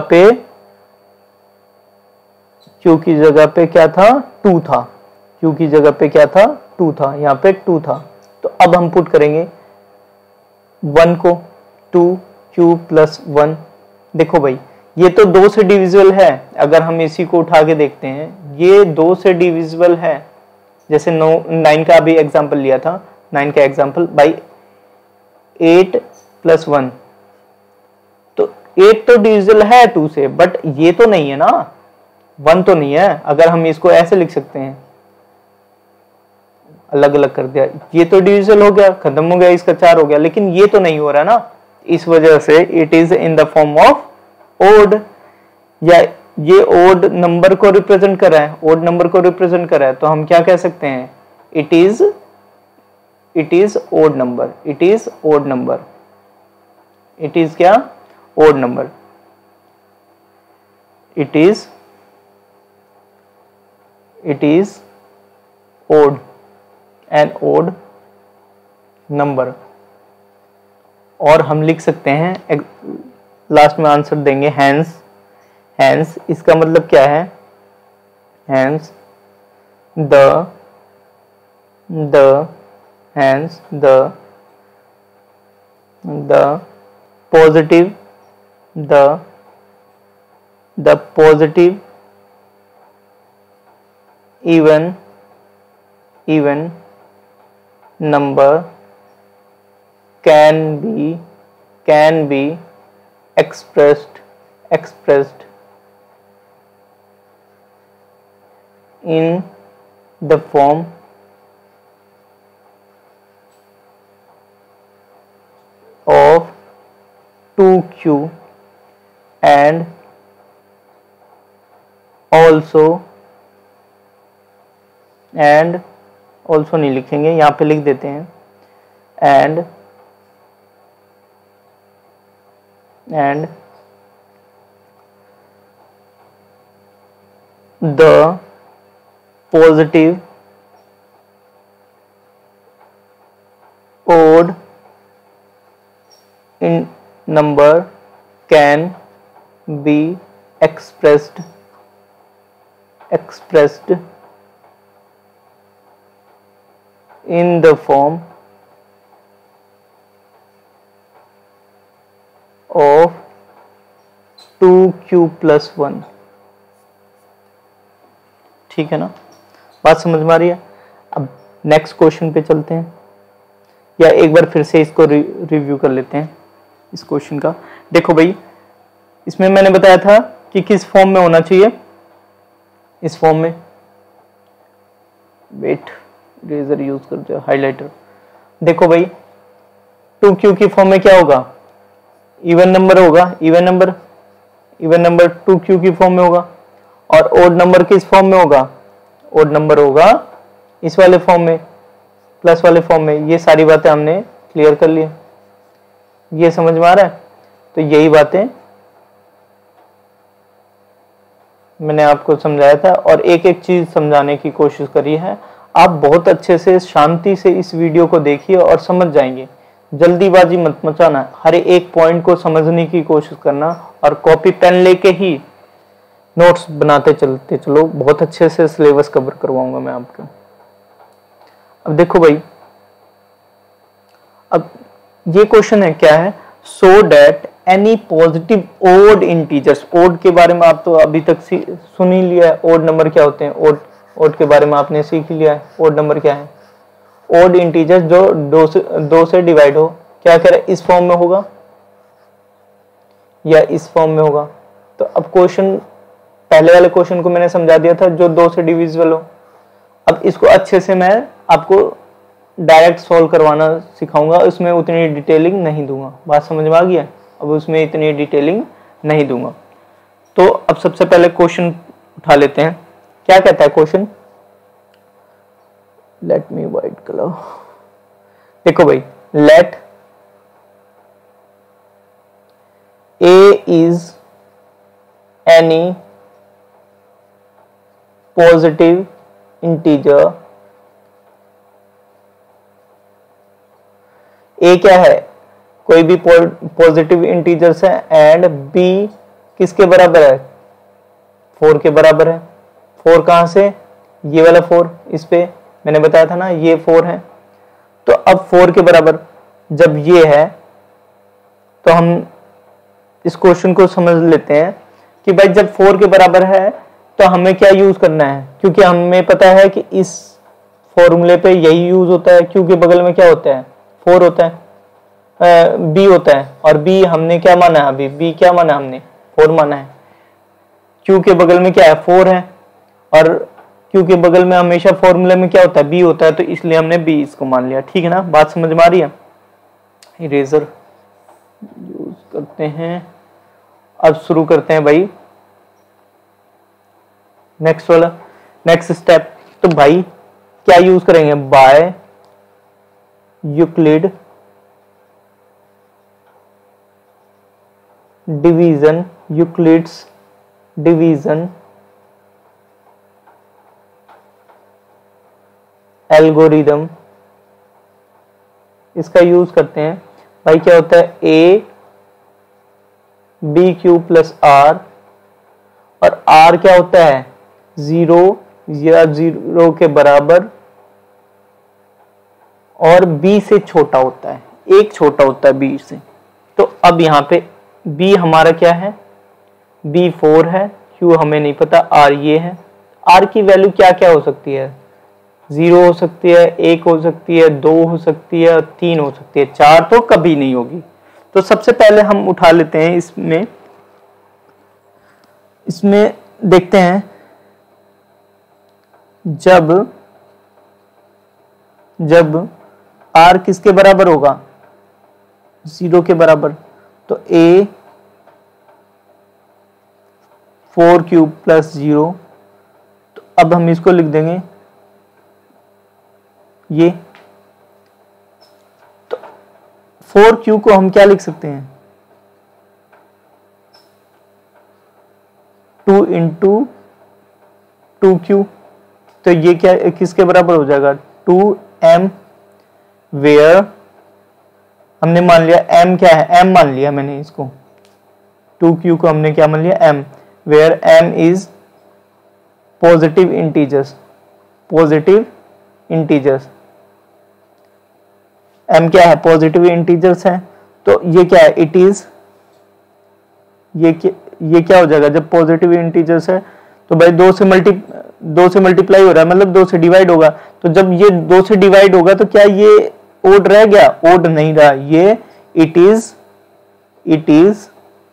[SPEAKER 1] पे क्या था, 2 था, क्यू की जगह पे क्या था, 2 था, यहाँ पे 2 था। तो अब हम पुट करेंगे 1 को, 2q प्लस 1। देखो भाई, ये तो 2 से डिविजिबल है, अगर हम इसी को उठा के देखते हैं, ये 2 से डिविजिबल है। जैसे 9 का अभी एग्जांपल लिया था, 9 का एग्जांपल भाई 8 प्लस 1, तो 8 तो डिविजिबल है 2 से, बट ये तो नहीं है ना, 1 तो नहीं है। अगर हम इसको ऐसे लिख सकते हैं, अलग अलग कर दिया, ये तो डिविजिबल हो गया, खत्म हो गया, इसका 4 हो गया, लेकिन ये तो नहीं हो रहा ना, इस वजह से it is in the form of odd, या ये ओड नंबर को रिप्रेजेंट कर रहा है, ओड नंबर को रिप्रेजेंट कर रहा है, तो हम क्या कह सकते हैं, it is odd number, it is odd number, it is क्या, odd number, it is odd, an odd number. और हम लिख सकते हैं, लास्ट में आंसर देंगे हैंस, हैंस इसका मतलब क्या है, hence hence the positive even number can be expressed in the form of 2q and also नहीं लिखेंगे, यहाँ पे लिख देते हैं, and the positive odd in number can be expressed in the form of 2q + 1। ठीक है ना, बात समझ में आ रही है। अब नेक्स्ट क्वेश्चन पे चलते हैं, या एक बार फिर से इसको रिव्यू कर लेते हैं इस क्वेश्चन का। देखो भाई, इसमें मैंने बताया था कि किस फॉर्म में होना चाहिए, इस फॉर्म में, वेट इरेजर यूज करते हैं, हाइलाइटर। देखो भाई 2q की फॉर्म में क्या होगा, इवन नंबर होगा, इवन नंबर 2q की फॉर्म में होगा, और ओड नंबर किस फॉर्म में होगा, ओड नंबर होगा इस वाले फॉर्म में, प्लस वाले फॉर्म में। ये सारी बातें हमने क्लियर कर ली, ये समझ में आ रहा है। तो यही बातें मैंने आपको समझाया था, और एक एक चीज समझाने की कोशिश करी है। आप बहुत अच्छे से शांति से इस वीडियो को देखिए और समझ जाएंगे, जल्दीबाजी मत मचाना, हर एक पॉइंट को समझने की कोशिश करना, और कॉपी पेन लेके ही नोट्स बनाते चलते चलो, बहुत अच्छे से सिलेबस कवर करवाऊंगा मैं आपको। अब देखो भाई, अब ये क्वेश्चन है क्या है, so that any positive odd integers, odd के बारे में आप तो अभी तक सुन ही लिया है, ओड नंबर क्या होते हैं, ओड के बारे में आपने सीख लिया है, ओड नंबर क्या है, ओड इंटीजर्स जो 2 से डिवाइड हो, क्या कह रहा है, इस फॉर्म में होगा या इस फॉर्म में होगा। तो अब क्वेश्चन, पहले वाले क्वेश्चन को मैंने समझा दिया था जो 2 से डिविजिबल हो। अब इसको अच्छे से मैं आपको डायरेक्ट सॉल्व करवाना सिखाऊंगा, उसमें उतनी डिटेलिंग नहीं दूंगा, बात समझ में आ गई है। अब उसमें इतनी डिटेलिंग नहीं दूंगा। तो अब सबसे पहले क्वेश्चन उठा लेते हैं। क्या कहता है question, let me white colour. देखो भाई, let a is any positive integer, a क्या है, कोई भी पॉजिटिव इंटीजर्स है, एंड बी किसके बराबर है, 4 के बराबर है। 4 कहां से, ये वाला 4, इस पे मैंने बताया था ना, ये 4 है। तो अब 4 के बराबर जब ये है, तो हम इस क्वेश्चन को समझ लेते हैं कि भाई जब 4 के बराबर है तो हमें क्या यूज करना है, क्योंकि हमें पता है कि इस फॉर्मूले पे यही यूज होता है, क्योंकि बगल में क्या होता है, 4 होता है, बी होता है, और बी हमने क्या माना है, अभी बी क्या माना हमने, 4 माना है। क्यू के बगल में क्या है, 4 है, और क्योंकि बगल में हमेशा फॉर्मूले में क्या होता है, बी होता है, तो इसलिए हमने बी इसको मान लिया। ठीक है ना, बात समझ में आ रही है। इरेजर यूज करते हैं, अब शुरू करते हैं भाई नेक्स्ट वाला, नेक्स्ट स्टेप। तो भाई क्या यूज करेंगे, by Euclid division, Euclid's division algorithm, इसका यूज करते हैं। भाई क्या होता है, a B Q plus are, और आर क्या होता है, 0 या 0 के बराबर, और बी से छोटा होता है, एक छोटा होता है बी से। तो अब यहां पे बी हमारा क्या है, बी 4 है, क्यू हमें नहीं पता, आर ये है। आर की वैल्यू क्या क्या हो सकती है, 0 हो सकती है, 1 हो सकती है, 2 हो सकती है, 3 हो सकती है, 4 तो कभी नहीं होगी। तो सबसे पहले हम उठा लेते हैं इसमें देखते हैं, जब r किसके बराबर होगा, 0 के बराबर, तो a 4 क्यूब प्लस 0, तो अब हम इसको लिख देंगे ये, तो 4 क्यू को हम क्या लिख सकते हैं, 2 इंटू 2 क्यू, तो ये क्या किसके बराबर हो जाएगा, 2m, वेयर हमने मान लिया m क्या है, m मान लिया मैंने इसको, 2q को हमने क्या मान लिया, m, where m is positive integers, positive integers, m क्या है, पॉजिटिव इंटीजर्स है। तो ये क्या है, इट इज, ये क्या हो जाएगा, जब पॉजिटिव इंटीजर्स है तो भाई 2 से मल्टीप्लाई हो रहा है, मतलब 2 से डिवाइड होगा। तो जब ये 2 से डिवाइड होगा तो क्या ये ओड रह गया, ओड नहीं रहा, ये इट इज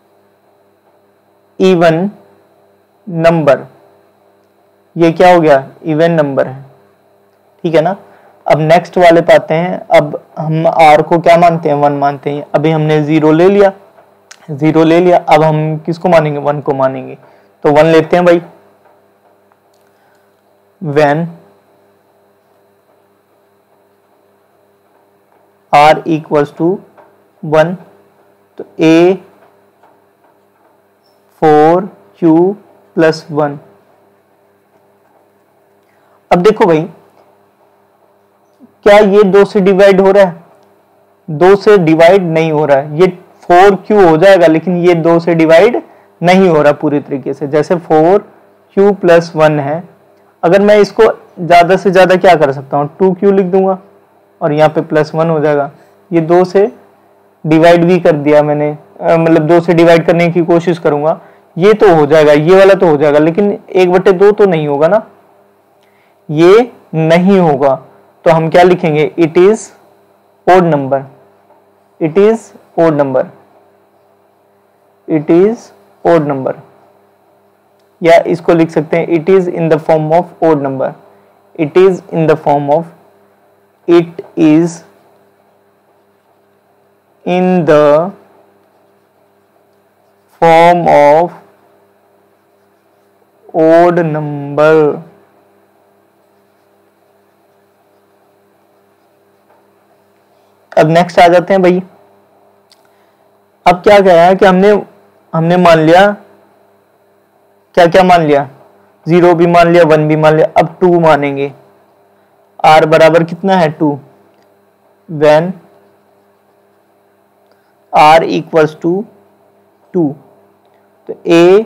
[SPEAKER 1] इवन नंबर, ये क्या हो गया, इवन नंबर है। ठीक है ना, अब नेक्स्ट वाले पे आते हैं। अब हम r को क्या मानते हैं, 1 मानते हैं। अभी हमने 0 ले लिया, अब हम किसको मानेंगे, 1 को मानेंगे। तो 1 लेते हैं भाई, when r equals to 1, तो a 4q प्लस 1। अब देखो भाई, क्या ये 2 से डिवाइड हो रहा है, 2 से डिवाइड नहीं हो रहा है, ये 4q हो जाएगा, लेकिन ये 2 से डिवाइड नहीं हो रहा पूरी तरीके से। जैसे 4q प्लस 1 है, अगर मैं इसको ज्यादा से ज्यादा क्या कर सकता हूँ, 2q लिख दूंगा और यहाँ पे प्लस 1 हो जाएगा। ये 2 से डिवाइड भी कर दिया मैंने, मतलब 2 से डिवाइड करने की कोशिश करूंगा, ये तो हो जाएगा, ये वाला तो हो जाएगा, लेकिन 1/2 तो नहीं होगा ना, ये नहीं होगा। तो हम क्या लिखेंगे, it is odd number, it is odd number, it is odd number, या इसको लिख सकते हैं it is in the form of odd number, it is in the form of, it is in the form of odd number. अब next आ जाते हैं भाई। अब क्या कह रहा है कि हमने मान लिया, क्या क्या मान लिया, 0 भी मान लिया, 1 भी मान लिया। अब 2 मानेंगे, r बराबर कितना है, 2, when r इक्वल्स टू 2, तो a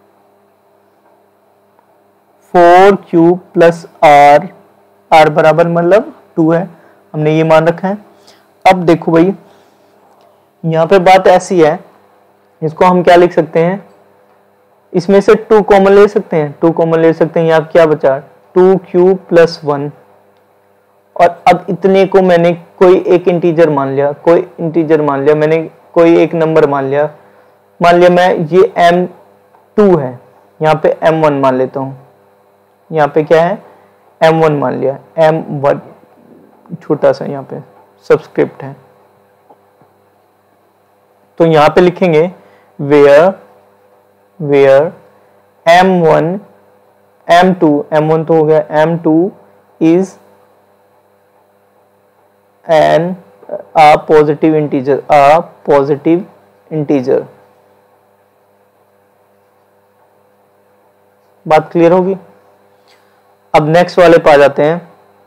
[SPEAKER 1] 4q प्लस r बराबर मतलब 2 है, हमने ये मान रखा है। अब देखो भाई, यहाँ पे बात ऐसी है, इसको हम क्या लिख सकते हैं, इसमें से 2 कॉमन ले सकते हैं, 2 कॉमन ले सकते हैं। यहाँ क्या बचा, 2q प्लस 1, और अब इतने को मैंने कोई एक इंटीजर मान लिया, मैंने कोई एक नंबर मान लिया मैं ये m2 है, यहाँ पे m1 मान लेता हूँ, यहाँ पे क्या है, M1 मान लिया, M1 छोटा सा यहाँ पे सबस्क्रिप्ट है, तो यहाँ पे लिखेंगे where M1 M1 तो हो गया, M2 is a positive integer, बात क्लियर होगी। अब नेक्स्ट वाले पे आ जाते हैं।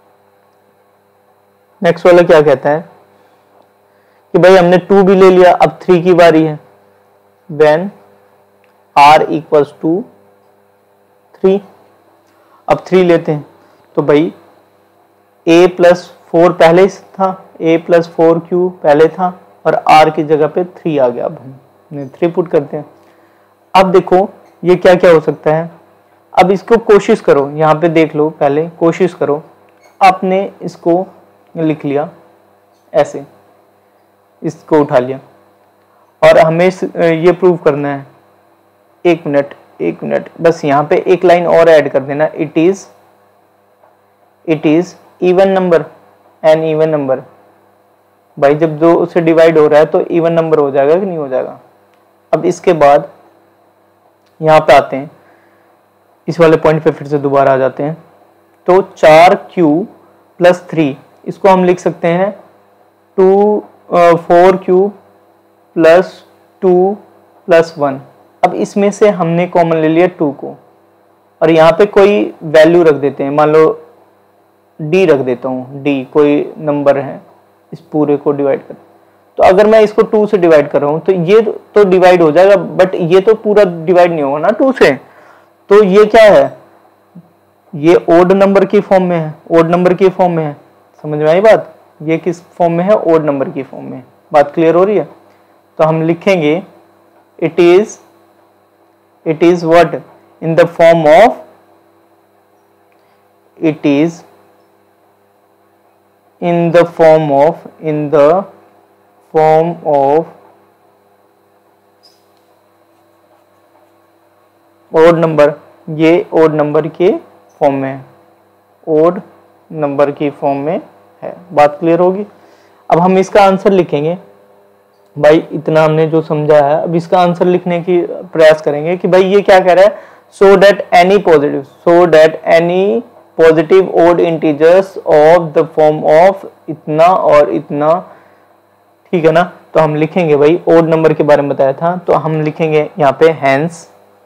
[SPEAKER 1] नेक्स्ट वाला क्या कहता है कि भाई हमने 2 भी ले लिया, अब 3 की बारी है। when r equals to 3, अब 3 लेते हैं, तो भाई a प्लस 4 पहले था, a प्लस 4q पहले था और r की जगह पे 3 आ गया। अब हम 3 पुट करते हैं। अब देखो ये क्या क्या हो सकता है। अब इसको कोशिश करो, यहाँ पे देख लो, पहले कोशिश करो। आपने इसको लिख लिया ऐसे, इसको उठा लिया और हमें ये प्रूव करना है। एक मिनट बस यहाँ पे एक लाइन और ऐड कर देना, it is even number, an even number. भाई जब 2 से डिवाइड हो रहा है तो इवन नंबर हो जाएगा कि नहीं हो जाएगा। अब इसके बाद यहाँ पे आते हैं, इस वाले पॉइंट पे फिर से दोबारा आ जाते हैं। तो 4q प्लस 3, इसको हम लिख सकते हैं 4q प्लस 2 प्लस 1। अब इसमें से हमने कॉमन ले लिया 2 को और यहाँ पे कोई वैल्यू रख देते हैं, मान लो d रख देता हूँ, d कोई नंबर है, इस पूरे को डिवाइड कर। तो अगर मैं इसको 2 से डिवाइड कर रहा हूँ तो ये तो डिवाइड हो जाएगा, बट ये तो पूरा डिवाइड नहीं होगा ना 2 से। तो ये क्या है, ये ओड नंबर की फॉर्म में है, ओड नंबर की फॉर्म में है। समझ में आई बात, ये किस फॉर्म में है, ओड नंबर की फॉर्म में। बात क्लियर हो रही है। तो हम लिखेंगे it is what, in the form of, it is in the form of odd number. ये odd नंबर के फॉर्म में है, odd नंबर की फॉर्म में है। बात क्लियर होगी। अब हम इसका आंसर लिखेंगे। भाई इतना हमने जो समझा है, अब इसका आंसर लिखने की प्रयास करेंगे कि भाई ये क्या कह रहा है, so that any positive odd integers of the form of इतना और इतना, ठीक है ना। तो हम लिखेंगे, भाई odd नंबर के बारे में बताया था, तो हम लिखेंगे यहाँ पे hence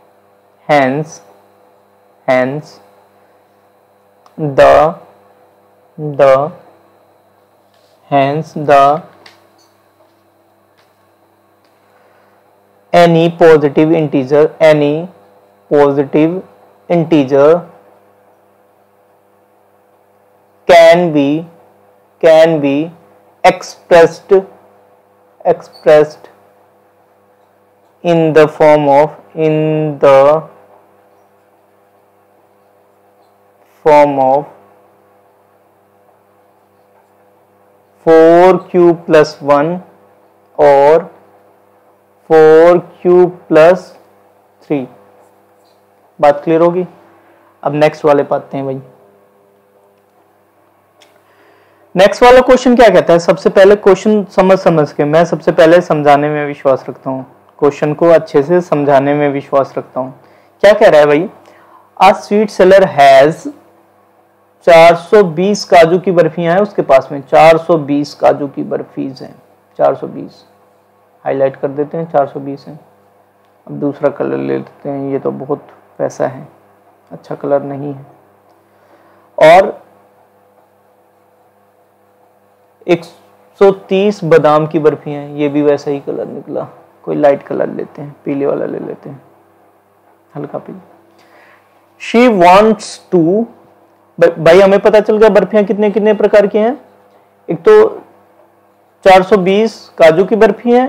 [SPEAKER 1] the any positive integer can be expressed in the form of 4q plus 1 और 4q plus 3। बात क्लियर होगी। अब नेक्स्ट वाले पे आते हैं। भाई नेक्स्ट वाला क्वेश्चन क्या कहता है, सबसे पहले क्वेश्चन समझ के, मैं सबसे पहले समझाने में विश्वास रखता हूँ, क्वेश्चन को अच्छे से समझाने में विश्वास रखता हूँ। क्या कह रहा है भाई, आ स्वीट सेलर हैज 420 काजू की बर्फियां हैं उसके पास में, 420 काजू की बर्फीज हैं, 420 हाईलाइट कर देते हैं, 420 है। अब दूसरा कलर ले लेते हैं, ये तो बहुत पैसा है, अच्छा कलर नहीं है। और 130 बादाम की बर्फियां हैं, ये भी वैसा ही कलर निकला, कोई लाइट कलर लेते हैं, पीले वाला ले लेते हैं, हल्का पीला। शी वांट्स टू, भाई हमें पता चल गया बर्फियां कितने कितने प्रकार की हैं। एक तो 420 काजू की बर्फी है,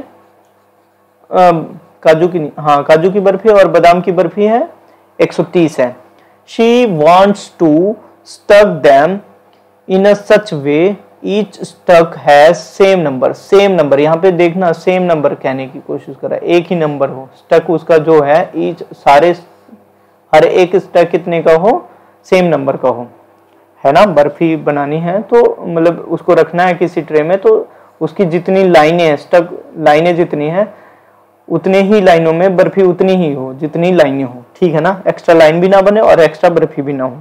[SPEAKER 1] काजू की बर्फी और बादाम की बर्फी है 130 है। She wants to stack them in a such way each stack has same number, यहाँ पे देखना सेम नंबर कहने की कोशिश करा, एक ही नंबर हो, स्टक उसका जो है ईच, सारे हर एक स्टक कितने का हो, सेम नंबर का हो, है ना। बर्फी बनानी है तो मतलब उसको रखना है किसी ट्रे में, तो उसकी जितनी लाइनें हैं, स्टक लाइनें जितनी हैं, उतने ही लाइनों में बर्फी उतनी ही हो जितनी लाइनें हो, ठीक है ना। एक्स्ट्रा लाइन भी ना बने और एक्स्ट्रा बर्फी भी ना हो।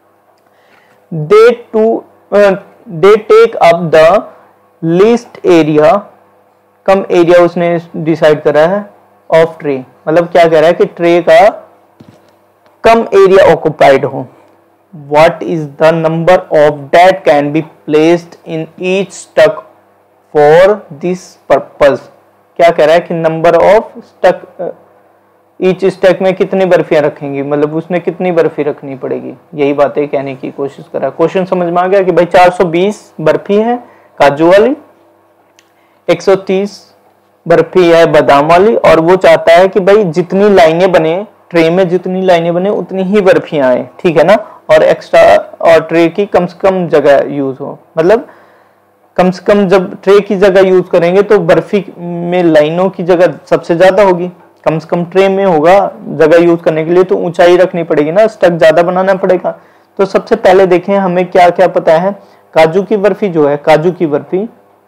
[SPEAKER 1] They take up the least area, कम एरिया उसने डिसाइड करा है, ऑफ ट्रे, मतलब क्या कह रहा है कि ट्रे का कम एरिया ऑक्युपाइड हो। What is the number of that can be placed in each stuck for this purpose? क्या कह रहा है कि number of stack, each stack में कितनी बर्फियां रखेंगी, मतलब उसने कितनी बर्फी रखनी पड़ेगी, यही बातें कहने की कोशिश कर रहा है। क्वेश्चन समझ में आ गया कि भाई 420 बर्फी है काजू वाली, 130 बर्फी है बादाम वाली, और वो चाहता है कि भाई जितनी लाइनें बने ट्रे में, जितनी लाइनें बने उतनी ही बर्फियां आए, ठीक है ना। और एक्स्ट्रा और ट्रे की कम से कम जगह यूज हो, मतलब कम से कम जब ट्रे की जगह यूज करेंगे तो बर्फी में लाइनों की जगह सबसे ज्यादा होगी, कम से कम ट्रे में होगा जगह यूज करने के लिए, तो ऊंचाई रखनी पड़ेगी ना, स्टक ज्यादा बनाना पड़ेगा। तो सबसे पहले देखें हमें क्या क्या पता है। काजू की बर्फी जो है, काजू की बर्फी,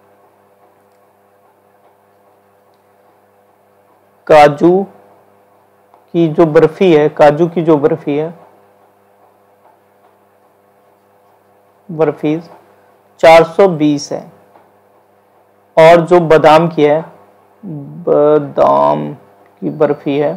[SPEAKER 1] काजू की जो बर्फी है, काजू की जो बर्फी है, बर्फीज 420 है। और जो बादाम की है, बादाम की बर्फी है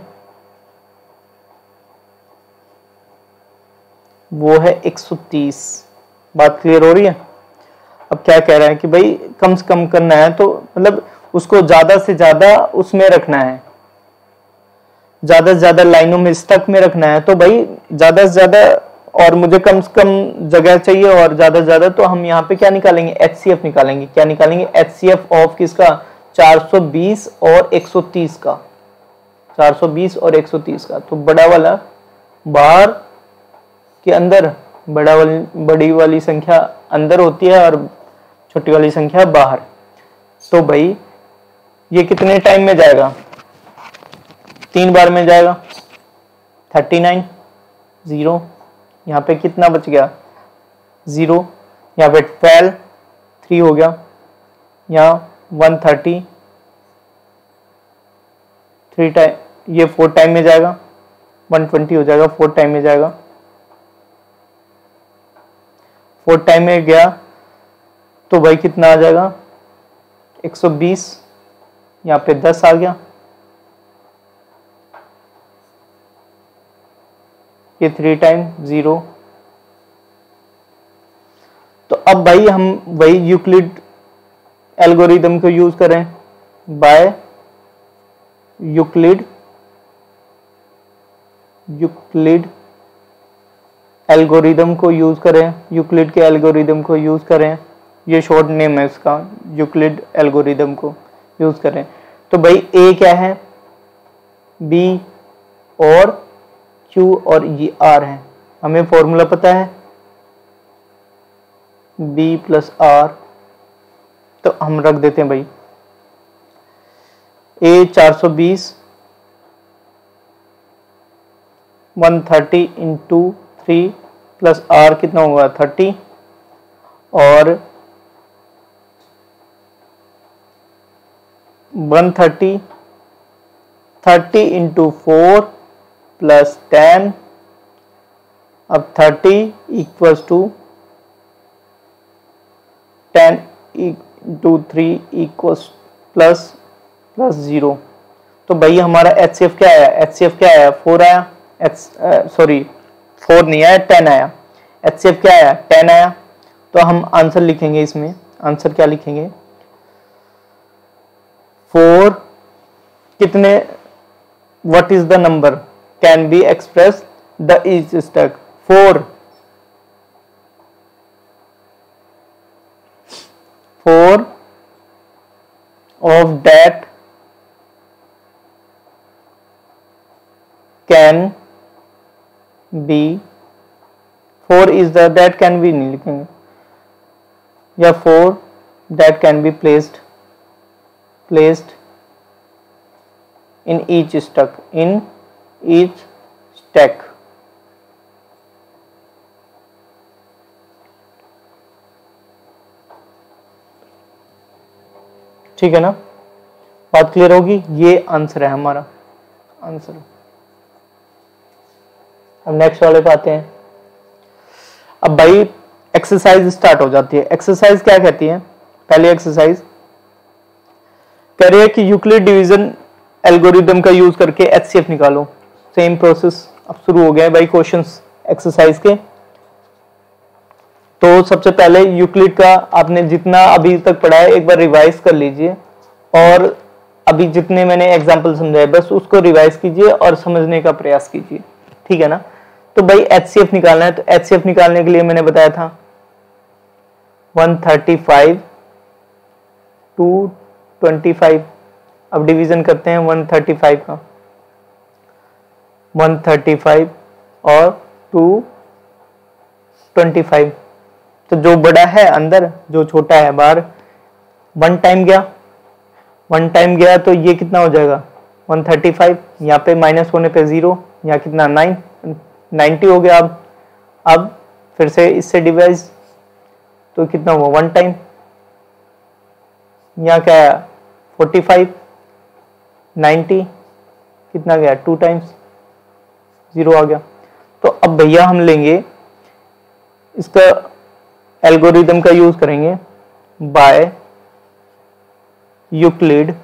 [SPEAKER 1] वो है 130। बात क्लियर हो रही है। अब क्या कह रहा है कि भाई कम से कम करना है, तो मतलब उसको ज्यादा से ज्यादा उसमें रखना है, ज्यादा से ज्यादा लाइनों में स्टक में रखना है, तो भाई ज्यादा से ज्यादा, और मुझे कम से कम जगह चाहिए और ज्यादा से ज्यादा, तो हम यहाँ पे क्या निकालेंगे, HCF निकालेंगे। क्या निकालेंगे, HCF ऑफ किसका, 420 और 130 का, 420 और 130 का। तो बड़ा वाला बाहर के अंदर, बड़ी वाली संख्या अंदर होती है और छोटी वाली संख्या बाहर। तो भाई ये कितने टाइम में जाएगा, 3 बार में जाएगा, 39, 0, यहाँ पे कितना बच गया, 0, यहाँ पे 12, 3 हो गया, यहाँ 130, 3 टाइम, ये 4 टाइम में जाएगा, 120 हो जाएगा, 4 टाइम में जाएगा, 4 टाइम में गया तो भाई कितना आ जाएगा, 120, यहाँ पे 10 आ गया, ये 3 टाइम 0। तो अब भाई हम वही यूक्लिड एल्गोरिदम को यूज करें, बाय यूक्लिड एल्गोरिदम को यूज करें, यूक्लिड के एल्गोरिदम को यूज करें, ये शॉर्ट नेम है इसका, यूक्लिड एल्गोरिदम को यूज करें। तो भाई ए क्या है, बी और Q और ये R है, हमें फॉर्मूला पता है B प्लस R, तो हम रख देते हैं भाई A 420, 130 इंटू 3 प्लस R कितना होगा 30, और 130, 30 इंटू 4 प्लस 10, अब 30 equals to 10 into 3 equals plus 0। तो भाई हमारा HCF क्या आया, HCF क्या आया, 4 आया, सॉरी 4 नहीं आया, 10 आया। HCF क्या आया, 10 आया। तो हम आंसर लिखेंगे, इसमें आंसर क्या लिखेंगे, 4 कितने, what is the number can be express the each stack, 4 of that can be, 4 is the that can be नहीं लिखेंगे, या 4 that can be placed in each stack, ठीक है ना, बात क्लियर होगी। ये आंसर है हमारा आंसर। अब नेक्स्ट वाले पे आते हैं। अब भाई एक्सरसाइज स्टार्ट हो जाती है। एक्सरसाइज क्या कहती है? पहली एक्सरसाइज कह रही है कि यूक्लिड डिवीजन एल्गोरिदम का यूज करके एचसीएफ निकालो। सेम प्रोसेस अब शुरू हो गया है भाई क्वेश्चंस एक्सरसाइज के। तो सबसे पहले यूक्लिड का आपने जितना अभी तक पढ़ा है एक बार रिवाइज कर लीजिए, और अभी जितने मैंने एग्जाम्पल समझाए बस उसको रिवाइज कीजिए और समझने का प्रयास कीजिए, ठीक है ना। तो भाई एचसीएफ निकालना है, तो एचसीएफ निकालने के लिए मैंने बताया था 135 टू 25। अब डिवीजन करते हैं 135 का, 135 और 225। तो जो बड़ा है अंदर, जो छोटा है बाहर। वन टाइम गया तो ये कितना हो जाएगा 135। यहाँ पे माइनस होने पे 0, यहाँ कितना 90 हो गया। अब फिर से इससे डिवाइड, तो कितना हुआ 1 टाइम। यहाँ क्या है 45, 90 कितना गया 2 टाइम्स, 0 आ गया। तो अब भैया हम लेंगे इसका एल्गोरिदम का यूज करेंगे by Euclid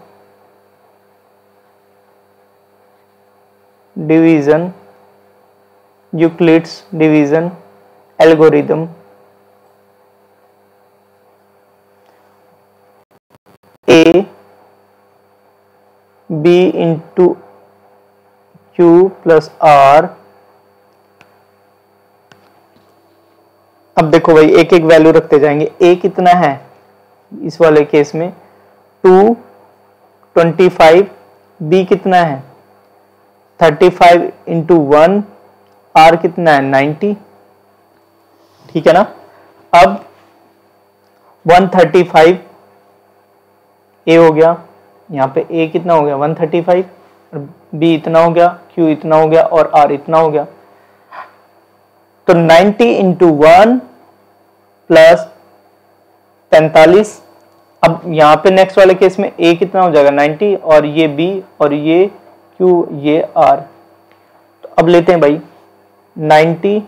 [SPEAKER 1] division, Euclid's division algorithm. A b into Q plus r. अब देखो भाई एक एक वैल्यू रखते जाएंगे। ए कितना है इस वाले केस में 225, बी कितना है 35 इंटू 1, आर कितना है 90, ठीक है ना। अब 135 ए हो गया, यहाँ पे ए कितना हो गया 135, बी इतना हो गया, क्यू इतना हो गया और आर इतना हो गया। तो 90 इंटू 1 प्लस 45। अब यहाँ पे नेक्स्ट वाले केस में ए कितना हो जाएगा 90 और ये बी और ये क्यू ये आर। तो अब लेते हैं भाई 90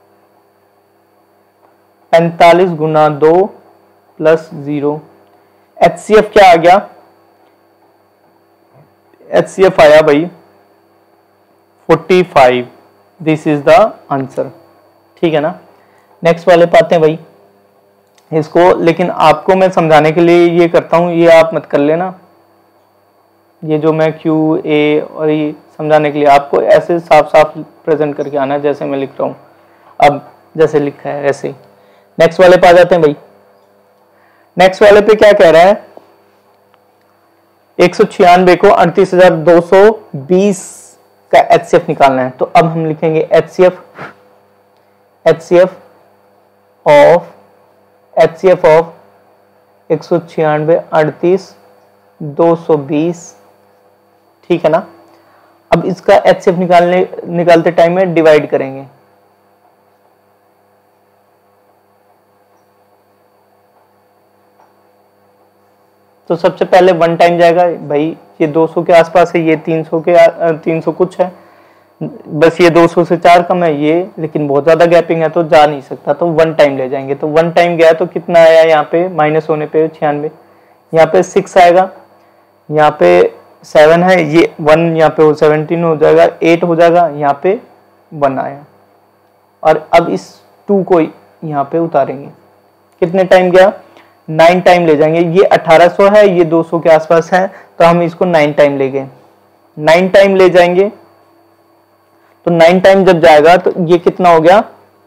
[SPEAKER 1] 45 गुना 2 प्लस 0। एचसीएफ क्या आ गया? एचसीएफ आया भाई 45। दिस इज द आंसर, ठीक है ना। नेक्स्ट वाले पे आते हैं भाई इसको, लेकिन आपको मैं समझाने के लिए ये करता हूं, ये आप मत कर लेना। ये जो मैं क्यू ए और ये समझाने के लिए आपको ऐसे साफ साफ प्रेजेंट करके आना है जैसे मैं लिख रहा हूं। अब जैसे लिखा है ऐसे। नेक्स्ट वाले पे आ जाते हैं भाई। नेक्स्ट वाले पे क्या कह रहा है 196 को 38,220 का एचसीएफ निकालना है। तो अब हम लिखेंगे एचसीएफ ऑफ 196 38,220, ठीक है ना। अब इसका एचसीएफ निकालते टाइम में डिवाइड करेंगे। तो सबसे पहले 1 टाइम जाएगा भाई, ये 200 के आसपास है, ये 300 कुछ है, बस ये 200 से 4 कम है ये, लेकिन बहुत ज्यादा गैपिंग है तो जा नहीं सकता, तो 1 टाइम ले जाएंगे। तो 1 टाइम गया तो कितना आया यहाँ पे माइनस होने पे 96, यहाँ पे 6 आएगा, यहाँ पे 7 है, ये 1 यहाँ पे 17 हो जाएगा, 8 हो जाएगा, यहाँ पे 1 आया। और अब इस 2 को यहाँ पे उतारेंगे। कितने टाइम गया 9 टाइम ले जाएंगे। ये 1800 है, ये 200 के आसपास है, तो हम इसको 9 टाइम ले गए, 9 टाइम ले जाएंगे। तो 9 टाइम जब जाएगा तो ये कितना हो गया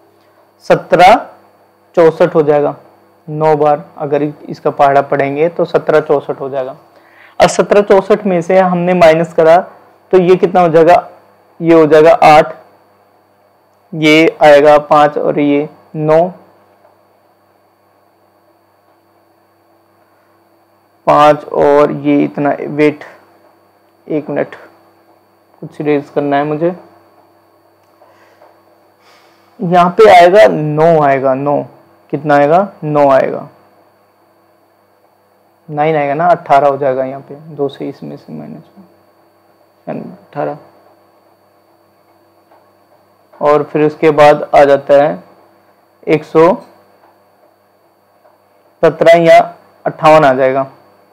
[SPEAKER 1] 1764 हो जाएगा। 9 बार अगर इसका पहाड़ा पढ़ेंगे तो 1764 हो जाएगा। अब 1764 में से हमने माइनस करा तो ये कितना हो जाएगा, ये हो जाएगा 8, ये आएगा 5 और ये 9, 5 और ये इतना। वेट 1 मिनट, कुछ रेज करना है मुझे। यहाँ पे आएगा 9 आएगा, 9 कितना आएगा 9 आएगा। 9 आएगा ना, 18 हो जाएगा यहाँ पे, 2 से इसमें से माइनस 18। और फिर उसके बाद आ जाता है 117 या 58 आ जाएगा।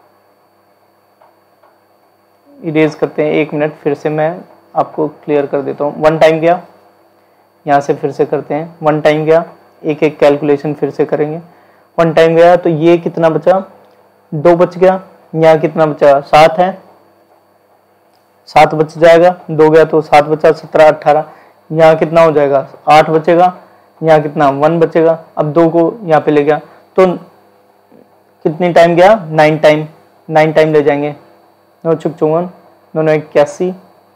[SPEAKER 1] इरेज करते हैं, 1 मिनट, फिर से मैं आपको क्लियर कर देता हूँ। 1 टाइम गया, यहाँ से फिर से करते हैं। 1 टाइम गया, एक एक कैलकुलेशन फिर से करेंगे। 1 टाइम गया तो ये कितना बचा, 2 बच गया। यहाँ कितना बचा, 7 है, 7 बच जाएगा। 2 गया तो 7 बचा, 17 18। यहाँ कितना हो जाएगा, 8 बचेगा। यहाँ कितना, 1 बचेगा। अब 2 को यहाँ पे ले गया तो कितनी टाइम गया, 9 टाइम। 9 टाइम ले जाएंगे। 9 छुक 54, 9 9 81,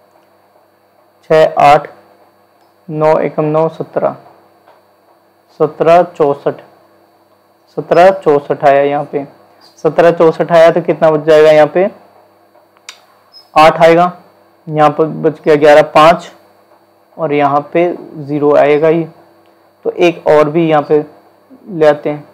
[SPEAKER 1] 6 8, 9 एकम 9 17, 17 64, 17 64 आया यहाँ पे। 17 64 आया तो कितना बच जाएगा, यहाँ पे 8 आएगा। यहाँ पर बच गया 11 5, और यहाँ पे 0 आएगा ही। तो एक और भी यहाँ पे ले आते हैं।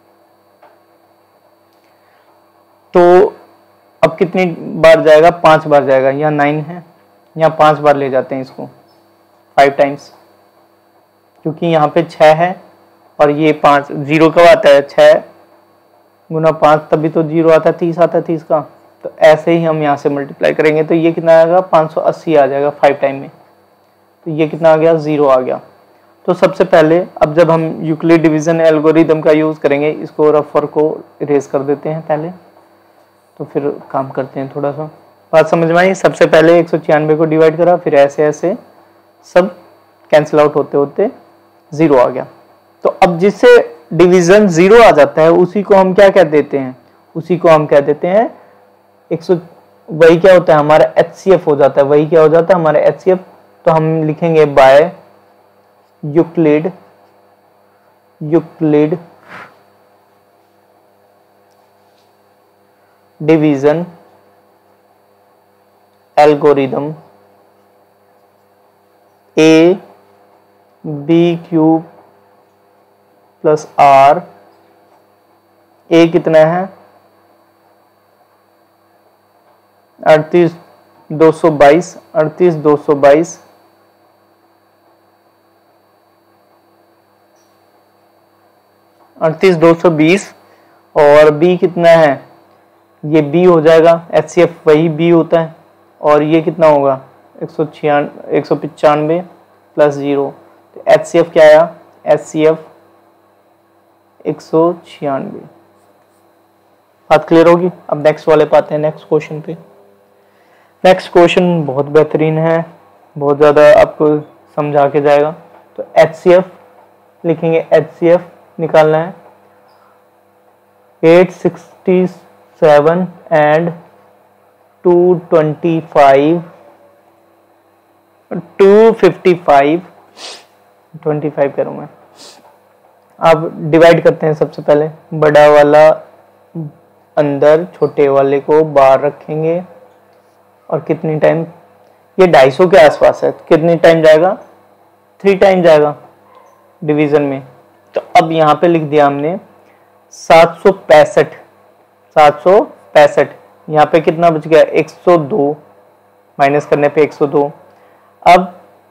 [SPEAKER 1] तो अब कितनी बार जाएगा, 5 बार जाएगा। यहाँ 9 है, यहाँ 5 बार ले जाते हैं इसको, 5 टाइम्स, क्योंकि यहाँ पे 6 है और ये 5। 0 कब आता है, 6 गुना 5, तभी तो 0 आता है, 30 आता है 30 का। तो ऐसे ही हम यहाँ से मल्टीप्लाई करेंगे तो ये कितना आएगा, 580 आ जाएगा 5 टाइम में। तो ये कितना आ गया, 0 आ गया। तो सबसे पहले अब जब हम यूक्लिड डिवीजन एल्गोरिदम का यूज़ करेंगे, इसको रफर को इरेज कर देते हैं पहले, तो फिर काम करते हैं थोड़ा सा। बात समझ में आई। सबसे पहले 196 को डिवाइड करा, फिर ऐसे ऐसे सब कैंसिल आउट होते होते 0 आ गया। तो अब जिससे डिवीजन 0 आ जाता है उसी को हम क्या कह देते हैं, उसी को हम कह देते हैं 100। वही क्या होता है, हमारा HCF हो जाता है। वही क्या हो जाता है, हमारा HCF। तो हम लिखेंगे by Euclid division algorithm A B cube plus R। A कितना है, 38222, 38222, 38220। और B कितना है, ये B हो जाएगा, HCF वही B होता है। और ये कितना होगा, 195 प्लस 0। तो HCF क्या आया, HCF 196। बात क्लियर होगी। अब नेक्स्ट वाले पे आते हैं, नेक्स्ट क्वेश्चन पे। नेक्स्ट क्वेश्चन बहुत बेहतरीन है, बहुत ज़्यादा आपको समझा के जाएगा। तो HCF लिखेंगे, HCF निकालना है। 867 एंड 225 25 करूँगा। अब डिवाइड करते हैं। सबसे पहले बड़ा वाला अंदर, छोटे वाले को बाहर रखेंगे। और कितनी टाइम, ये 250 के आसपास है, कितनी टाइम जाएगा, 3 टाइम जाएगा डिवीजन में। तो अब यहाँ पे लिख दिया हमने 765। यहाँ पे कितना बच गया, 102, माइनस करने पे 102। अब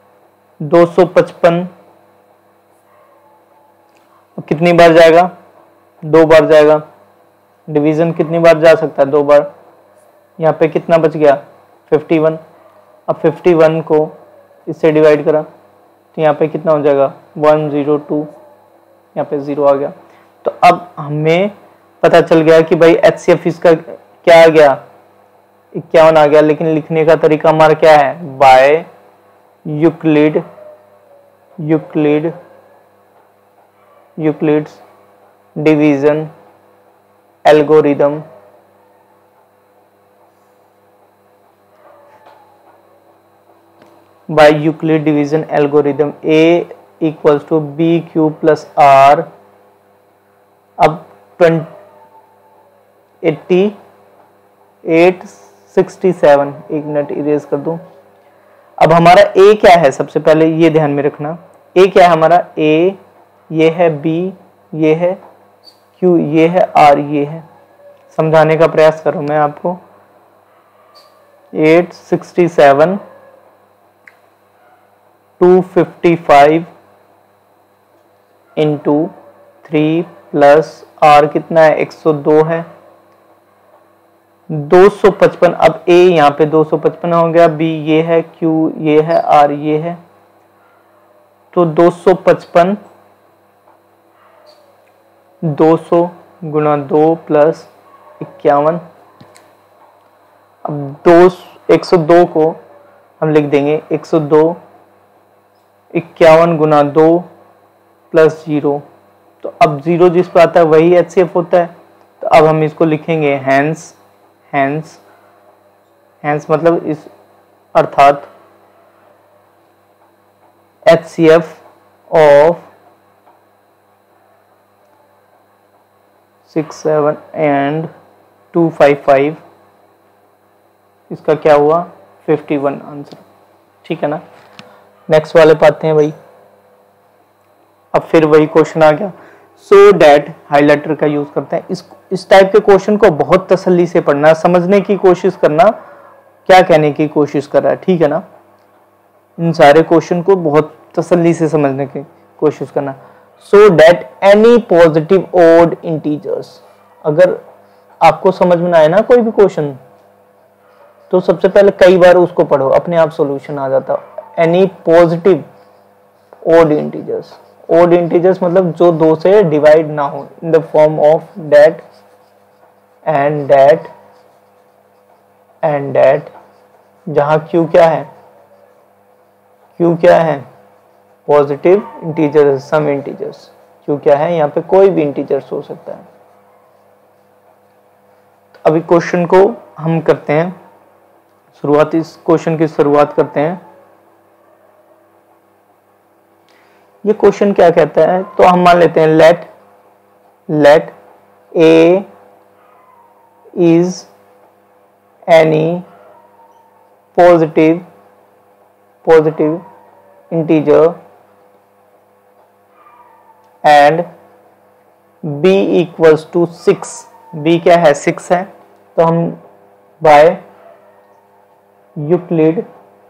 [SPEAKER 1] 255 कितनी बार जाएगा, 2 बार जाएगा। डिवीजन कितनी बार जा सकता है, 2 बार। यहाँ पे कितना बच गया, 51। अब 51 को इससे डिवाइड करा तो यहाँ पे कितना हो जाएगा, 102। यहाँ पे 0 आ गया। तो अब हमें पता चल गया कि भाई HCF इसका क्या आ गया, 51 आ गया। लेकिन लिखने का तरीका हमारा क्या है, by Euclid's division algorithm. By Euclid division algorithm A equals to B cube plus R। अब 867, 1 मिनट इरेज कर दूं। अब हमारा A क्या है, सबसे पहले ये ध्यान में रखना। A क्या है हमारा, A ये है, B ये है, Q ये है, R ये है। समझाने का प्रयास करूं मैं आपको। 867 255 इंटू 3 प्लस आर कितना है 102 है 255। अब ए यहाँ पे 255 हो गया, बी ये है, क्यू ये है, आर ये है, तो 255 200 गुणा 2 प्लस 51। अब 102 को हम लिख देंगे 102 51 गुणा 2 प्लस 0। तो अब 0 जिस पर आता है वही HCF होता है, तो अब हम इसको लिखेंगे हैंस हैंस हैंस मतलब इस अर्थात HCF ऑफ 67 एंड 255, इसका क्या हुआ 51 आंसर। ठीक है ना। नेक्स्ट वाले पे आते हैं भाई। अब फिर वही क्वेश्चन आ गया, सो डैट हाइलाइटर का यूज करते हैं। इस टाइप के क्वेश्चन को बहुत तसल्ली से पढ़ना, समझने की कोशिश करना क्या कहने की कोशिश कर रहा है, ठीक है ना। इन सारे क्वेश्चन को बहुत तसल्ली से समझने की कोशिश करना। So that any positive odd integers, अगर आपको समझ में आए ना कोई भी क्वेश्चन, तो सबसे पहले कई बार उसको पढ़ो, अपने आप सॉल्यूशन आ जाता है। Any positive odd integers, odd integers मतलब जो 2 से डिवाइड ना हो, in the form of that and that and that, जहां क्यू क्या है, क्यू क्या है positive integers, some integers, q क्या है यहाँ पे कोई भी इंटीजर्स हो सकता है। तो अभी क्वेश्चन को हम करते हैं शुरुआत, इस क्वेश्चन की शुरुआत करते हैं। ये क्वेश्चन क्या कहता है, तो हम मान लेते हैं let a is any positive integer and b equals to 6, b क्या है 6 है, तो हम by Euclid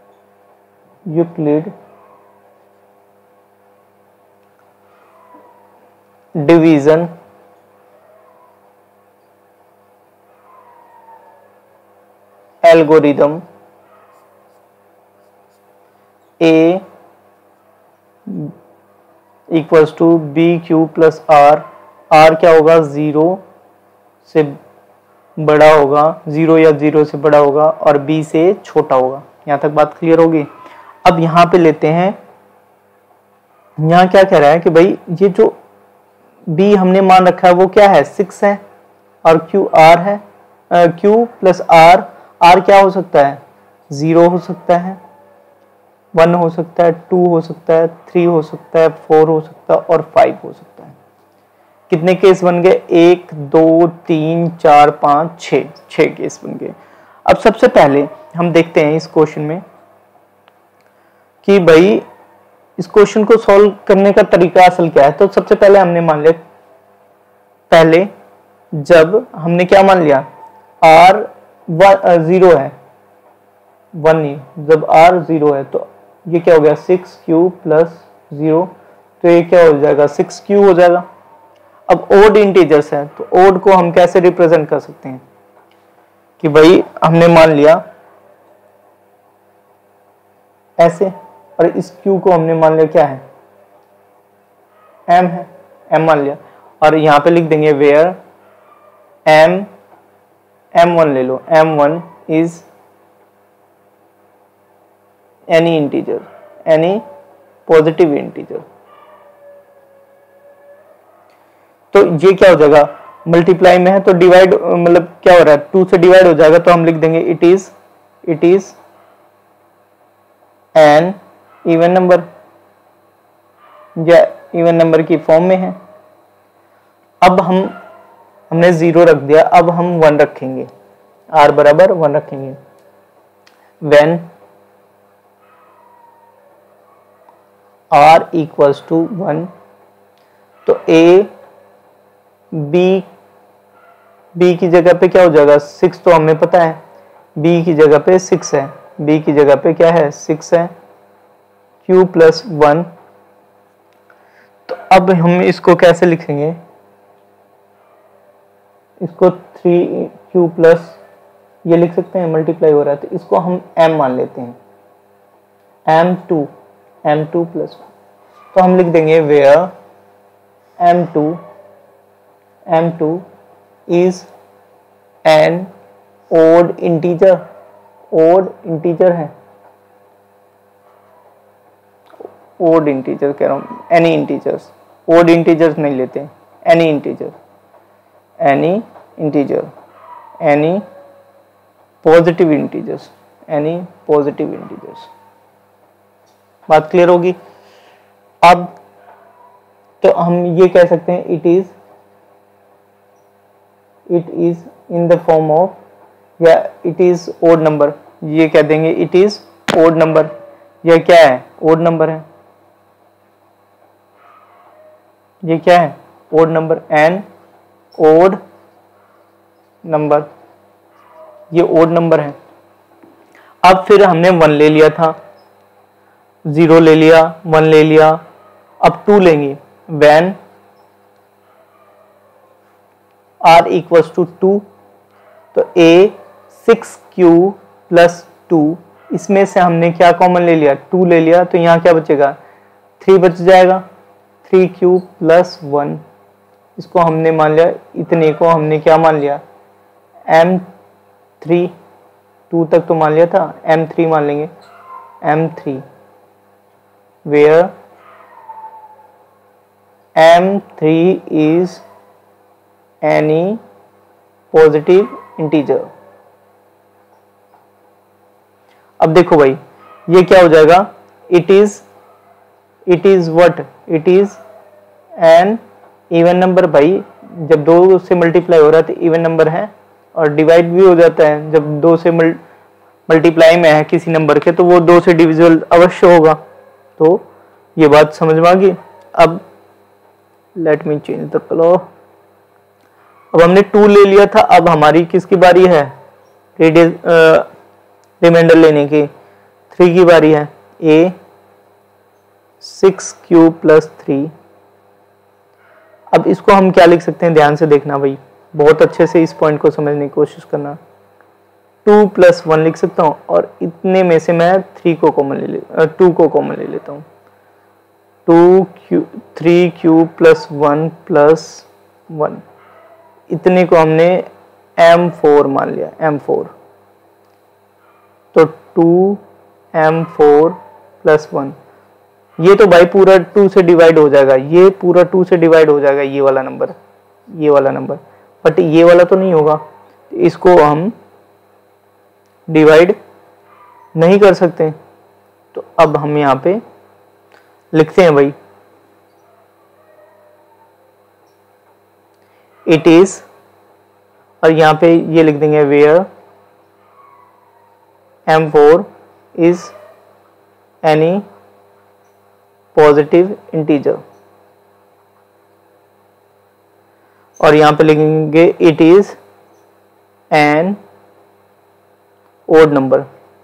[SPEAKER 1] division algorithm A equals to b Q plus r, r क्या होगा 0 से बड़ा होगा, 0 या 0 से बड़ा होगा और b से छोटा होगा। यहां तक बात क्लियर होगी। अब यहां पे लेते हैं, यहां क्या कह रहा है कि भाई ये जो b हमने मान रखा है वो क्या है 6 है, और q r है, q प्लस r, r क्या हो सकता है 0 हो सकता है, 1 हो सकता है, 2 हो सकता है, 3 हो सकता है, 4 हो सकता है और 5 हो सकता है। कितने केस बन गए 1 2 3 4 5 6 केस बन गए। अब सबसे पहले हम देखते हैं इस क्वेश्चन में कि भाई इस क्वेश्चन को सॉल्व करने का तरीका असल क्या है। तो सबसे पहले हमने मान लिया, पहले जब हमने क्या मान लिया r 0 है, 1 नहीं, जब r 0 है तो ये क्या हो गया 6q प्लस 0, तो ये क्या हो जाएगा 6q हो जाएगा। अब ओड इंटीजर्स है तो ओड को हम कैसे रिप्रेजेंट कर सकते हैं कि भाई हमने मान लिया ऐसे, और इस q को हमने मान लिया क्या है m है, m मान लिया, और यहां पे लिख देंगे वेयर m1 ले लो, m1 is any integer, any positive integer. तो ये क्या हो जाएगा मल्टीप्लाई में है तो डिवाइड, मतलब क्या हो रहा है 2 से डिवाइड हो जाएगा, तो हम लिख देंगे it is an even number, या इवन नंबर की फॉर्म में है। अब हमने 0 रख दिया, अब हम 1 रखेंगे, r बराबर 1 रखेंगे। व्हेन r इक्वल्स टू 1, तो a b b की जगह पे क्या हो जाएगा, 6 तो हमें पता है, b की जगह पे 6 है, b की जगह पे क्या है, 6 है, q प्लस 1। तो अब हम इसको कैसे लिखेंगे, इसको 3q प्लस, ये लिख सकते हैं, मल्टीप्लाई हो रहा है तो इसको हम m मान लेते हैं, m2 प्लस 1। तो हम लिख देंगे where m2 is an odd integer, है, odd integer कह रहा हूँ, any integers, odd integers नहीं लेते हैं, any integer, any positive integers, बात क्लियर होगी। अब तो हम ये कह सकते हैं it is in the form of, या इट इज ओड नंबर, ये कह देंगे इट इज ओड नंबर, यह क्या है, ओड नंबर है, ये क्या है, odd number, an odd number, ये ओड नंबर है। अब फिर हमने 1 ले लिया था, 0 ले लिया, 1 ले लिया, अब 2 लेंगे, when r equals to 2, तो a 6q प्लस 2, इसमें से हमने क्या कॉमन ले लिया, 2 ले लिया, तो यहाँ क्या बचेगा, 3 बच जाएगा, 3q प्लस 1, इसको हमने मान लिया, इतने को हमने क्या मान लिया, m3, 2 तक तो मान लिया था, m3 मान लेंगे, m3 where m3 is any positive integer। अब देखो भाई ये क्या हो जाएगा, it is what, it is an even number. भाई जब 2 से मल्टीप्लाई हो रहा है तो इवन नंबर है, और डिवाइड भी हो जाता है, जब 2 से मल्टीप्लाई में है किसी नंबर के तो वो 2 से डिविजिबल अवश्य होगा। तो ये बात समझ में आ गई। अब let me change the colour. अब हमने 2 ले लिया था, अब हमारी किसकी बारी है, रिमाइंडर लेने की, 3 की बारी है, a 6q प्लस 3। अब इसको हम क्या लिख सकते हैं, ध्यान से देखना भाई, बहुत अच्छे से इस पॉइंट को समझने की कोशिश करना। 2 प्लस 1 लिख सकता हूँ, और इतने में से मैं 2 को कॉमन ले लेता हूँ, 3q प्लस 1 प्लस 1, इतने को हमने m4 मान लिया, m4, तो 2m4 प्लस 1, ये तो भाई पूरा 2 से डिवाइड हो जाएगा, ये पूरा 2 से डिवाइड हो जाएगा, ये वाला नंबर, बट ये वाला तो नहीं होगा, इसको हम डिवाइड नहीं कर सकते। तो अब हम यहाँ पे लिखते हैं भाई इट इज, और यहाँ पे ये लिख देंगे where m4 is any positive integer, और यहाँ पे लिखेंगे it is an odd number.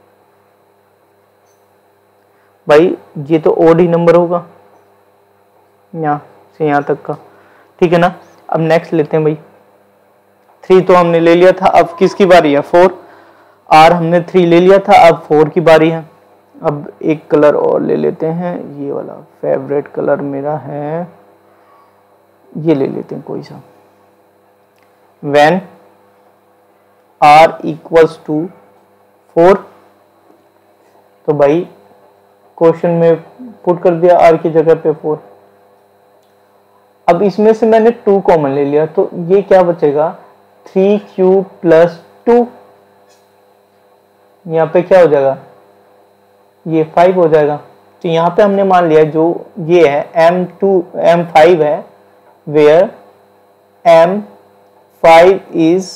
[SPEAKER 1] भाई ये तो ओड ही नंबर होगा, यहाँ से यहाँ तक का, ठीक है ना। अब नेक्स्ट लेते हैं भाई, 3 तो हमने ले लिया था, अब किसकी बारी है, 4, r हमने 3 ले लिया था, अब 4 की बारी है। अब एक कलर और ले लेते हैं, ये वाला फेवरेट कलर मेरा है, ये ले लेते हैं कोई सा, when r equals to 4, तो भाई क्वेश्चन में पुट कर दिया r की जगह पे 4। अब इसमें से मैंने 2 कॉमन ले लिया, तो ये क्या बचेगा, 3q प्लस 2, यहाँ पे क्या हो जाएगा, ये 5 हो जाएगा। तो यहाँ पे हमने मान लिया जो ये है m5 है, where m5 is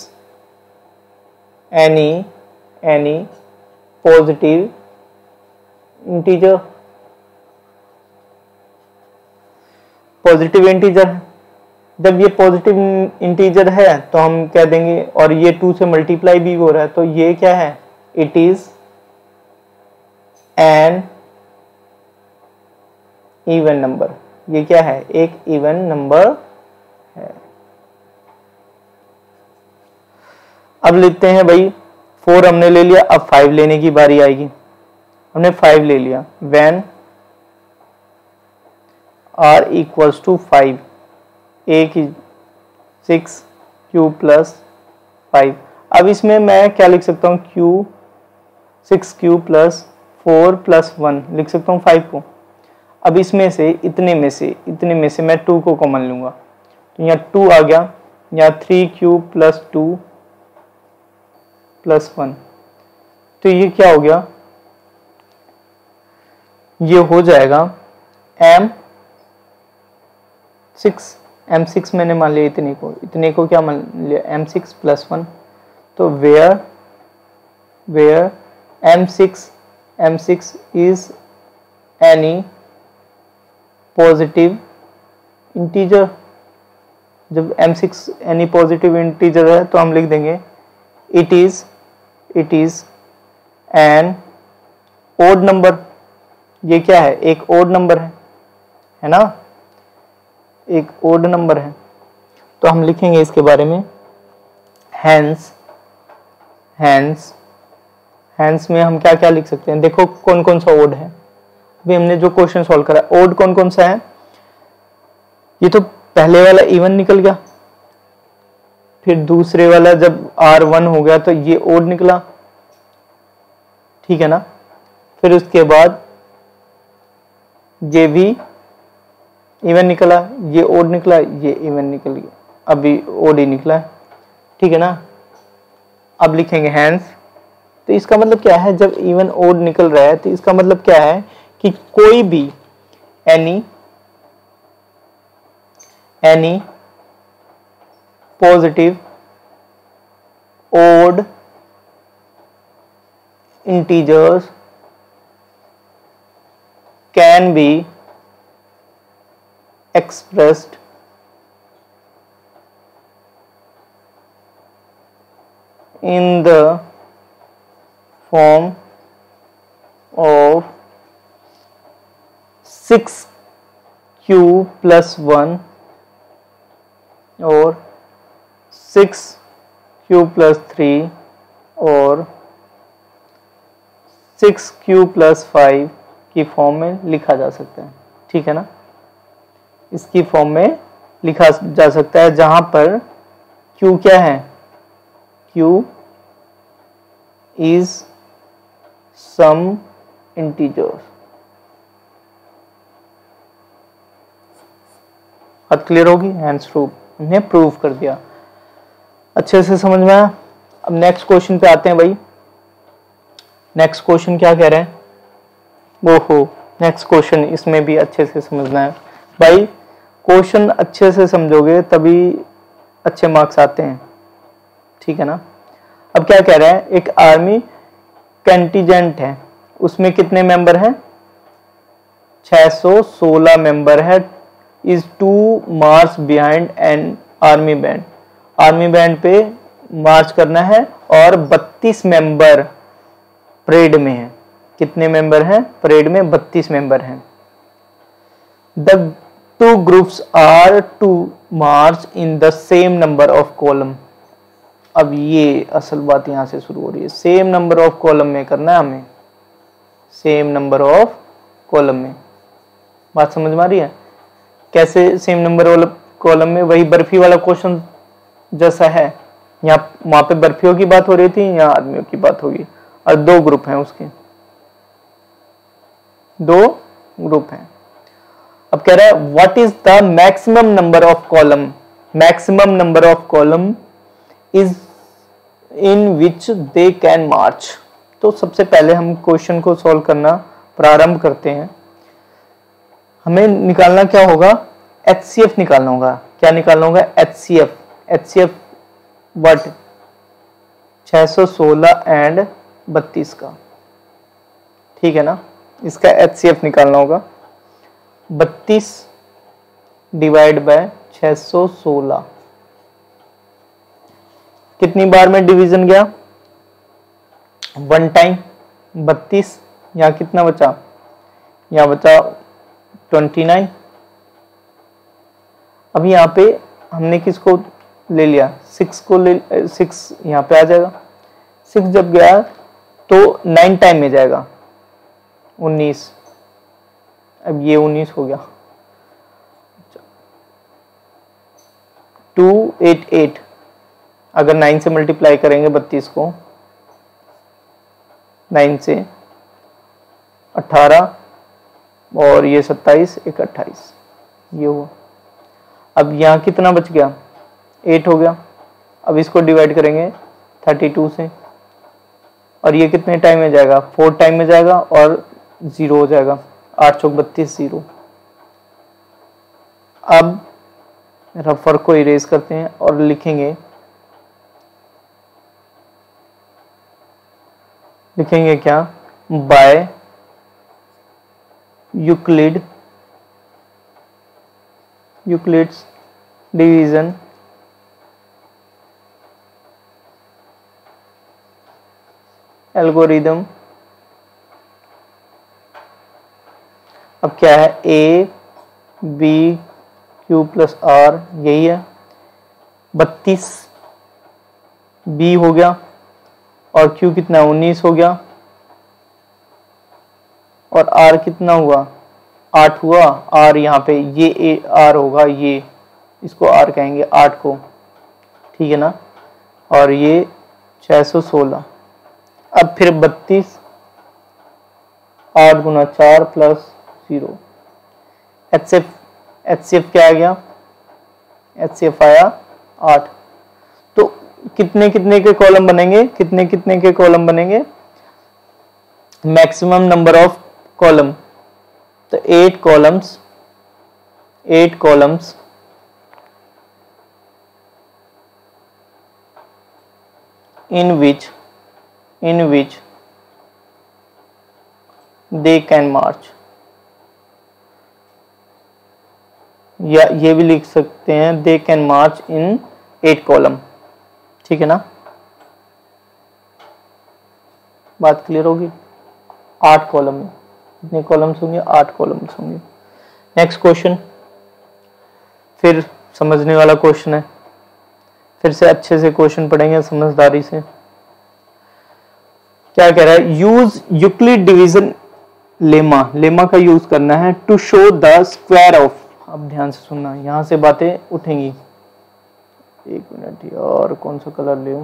[SPEAKER 1] any positive integer, है जब ये पॉजिटिव इंटीजर है तो हम कह देंगे, और ये 2 से मल्टीप्लाई भी हो रहा है, तो ये क्या है, it is an even number. ये क्या है, एक इवन नंबर है। अब लेते हैं भाई 4 हमने ले लिया, अब 5 लेने की बारी आएगी। हमने 5 ले लिया, when r equals to 5, a की 6 q प्लस 5। अब इसमें मैं क्या लिख सकता हूँ, q 6q प्लस 4 प्लस 1 लिख सकता हूँ 5 को। अब इसमें से इतने में से मैं 2 को कॉमन लूंगा, तो यहाँ 2 आ गया, यहाँ 3q प्लस 2 प्लस 1, तो ये क्या हो गया, ये हो जाएगा m6 मैंने मान लिया, इतने को क्या मान लिया, m6 प्लस 1। तो where m6 is any positive integer. जब m6 एनी पॉजिटिव इंटीजर है तो हम लिख देंगे it is an odd number. ये क्या है, एक ओड नंबर है ना, एक ओड नंबर है। तो हम लिखेंगे इसके बारे में हैंस में हम क्या क्या लिख सकते हैं, देखो कौन कौन सा ओड है। अभी हमने जो क्वेश्चन सॉल्व करा, ओड कौन कौन सा है, ये तो पहले वाला इवन निकल गया, फिर दूसरे वाला जब R1 हो गया तो ये ओड निकला, ठीक है ना। फिर उसके बाद ये भी इवन निकला, ये ओड निकला, ये इवन निकल गया, अभी ओड ही निकला है, ठीक है ना। अब लिखेंगे हैंस, तो इसका मतलब क्या है, जब इवन ओड निकल रहा है तो इसका मतलब क्या है कि कोई भी any positive odd integers can be expressed in the form of 6q plus 1 और 6q plus 3 और 6q plus 5 की फॉर्म में लिखा जा सकता है, ठीक है ना। इसकी फॉर्म में लिखा जा सकता है जहां पर q क्या है, q इज सम इंटीजर्स। बात क्लियर होगी, हैंस प्रूफ, हमने प्रूव कर दिया, अच्छे से समझ में आया। अब नेक्स्ट क्वेश्चन पे आते हैं भाई। नेक्स्ट क्वेश्चन क्या कह रहे हैं, ओहो नेक्स्ट क्वेश्चन, इसमें भी अच्छे से समझना है भाई। क्वेश्चन अच्छे से समझोगे तभी अच्छे मार्क्स आते हैं, ठीक है ना। अब क्या कह रहा है, एक आर्मी कंटिजेंट है, उसमें कितने मेंबर हैं, 616 मेंबर है, is to march behind an army band. Army band पे मार्च करना है और 32 मेंबर परेड में है। कितने मेंबर हैं परेड में, 32 मेंबर हैं। The two groups are to march in the same number of column. अब ये असल बात यहां से शुरू हो रही है, सेम नंबर ऑफ कॉलम में करना है हमें, सेम नंबर ऑफ कॉलम में। बात समझ में आ रही है, कैसे सेम नंबर वाला कॉलम में, वही बर्फी वाला क्वेश्चन जैसा है। यहाँ वहां पे बर्फियों की बात हो रही थी, यहाँ आदमियों की बात होगी, और 2 ग्रुप हैं उसके, 2 ग्रुप हैं। अब कह रहा है what is the maximum number of column, maximum number of column is in which they can march. तो सबसे पहले हम क्वेश्चन को सॉल्व करना प्रारंभ करते हैं। हमें निकालना क्या होगा, HCF निकालना होगा। क्या निकालना होगा, HCF व्हाट, 616 एंड 32 का, ठीक है ना। इसका HCF निकालना होगा, 32 डिवाइड बाय 616 कितनी बार में डिवीजन गया? 1 टाइम 32। यहाँ कितना बचा? यहाँ बचा 29। अब यहाँ पे हमने किसको ले लिया? 6 को ले, 6 यहाँ पे आ जाएगा। 6 जब गया तो 9 टाइम में जाएगा 19। अब ये 19 हो गया। 288 अगर 9 से मल्टीप्लाई करेंगे 32 को, 9 से 18 और ये 27, एक 28, ये हुआ। अब यहाँ कितना बच गया? 8 हो गया। अब इसको डिवाइड करेंगे 32 से, और ये कितने टाइम में जाएगा? 4 टाइम में जाएगा और 0 हो जाएगा। 8 चौक 32, 0। अब रफर को इरेज करते हैं और लिखेंगे क्या? By Euclid's division algorithm. अब क्या है? A B Q plus r, यही है। 32 बी हो गया और क्यू कितना? 19 हो गया। और आर कितना हुआ? 8 हुआ। आर यहाँ पे ये ए आर होगा, ये इसको आर कहेंगे, 8 को, ठीक है ना। और ये 616। अब फिर 32, 8 गुना 4 प्लस 0। HCF क्या आ गया? HCF आया 8। तो कितने कितने के कॉलम बनेंगे? कितने कितने के कॉलम बनेंगे? मैक्सिमम नंबर ऑफ कॉलम, तो 8 columns in which they can march, या ये भी लिख सकते हैं they can march in 8 column, ठीक है ना। बात क्लियर होगी? 8 कॉलम में कितने कॉलम्स होंगे? 8 कॉलम्स होंगे। नेक्स्ट क्वेश्चन, फिर समझने वाला क्वेश्चन है, फिर से अच्छे से क्वेश्चन पढ़ेंगे समझदारी से। क्या कह रहा है? यूज यूक्लिड डिवीजन लेमा का यूज करना है to show the square of. अब ध्यान से सुनना, यहां से बातें उठेंगी। एक मिनट यार, कौन सा कलर ले?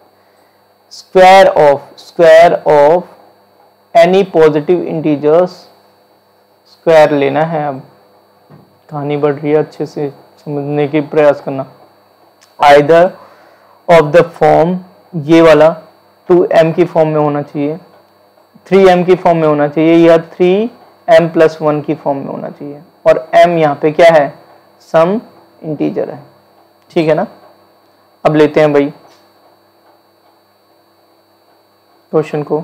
[SPEAKER 1] Square of any positive integers, square लेना है। अब कहानी बढ़ रही है, अच्छे से समझने की प्रयास करना। आइदर ऑफ द फॉर्म, ये वाला 2m की फॉर्म में होना चाहिए, 3m की फॉर्म में होना चाहिए, या 3m+1 की फॉर्म में होना चाहिए। और m यहाँ पे क्या है? सम इंटीजर है, ठीक है ना। अब लेते हैं भाई क्वेश्चन को।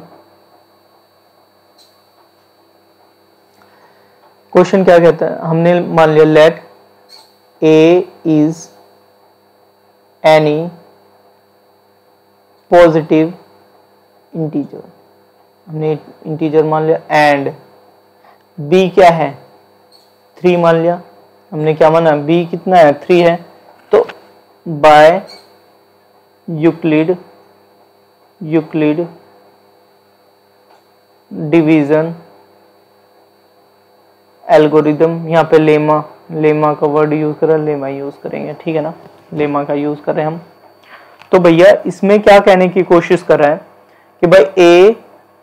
[SPEAKER 1] क्वेश्चन क्या कहता है? हमने मान लिया let a is any positive integer, हमने इंटीजर मान लिया, एंड b क्या है? 3 मान लिया। हमने क्या माना? b कितना है? 3 है। तो बाय यूक्लिड डिवीजन एल्गोरिदम, यहाँ पे लेमा का वर्ड यूज कर रहा है, लेमा यूज करेंगे, ठीक है ना। लेमा का यूज कर रहे हैं हम। तो भैया इसमें क्या कहने की कोशिश कर रहा है कि भाई A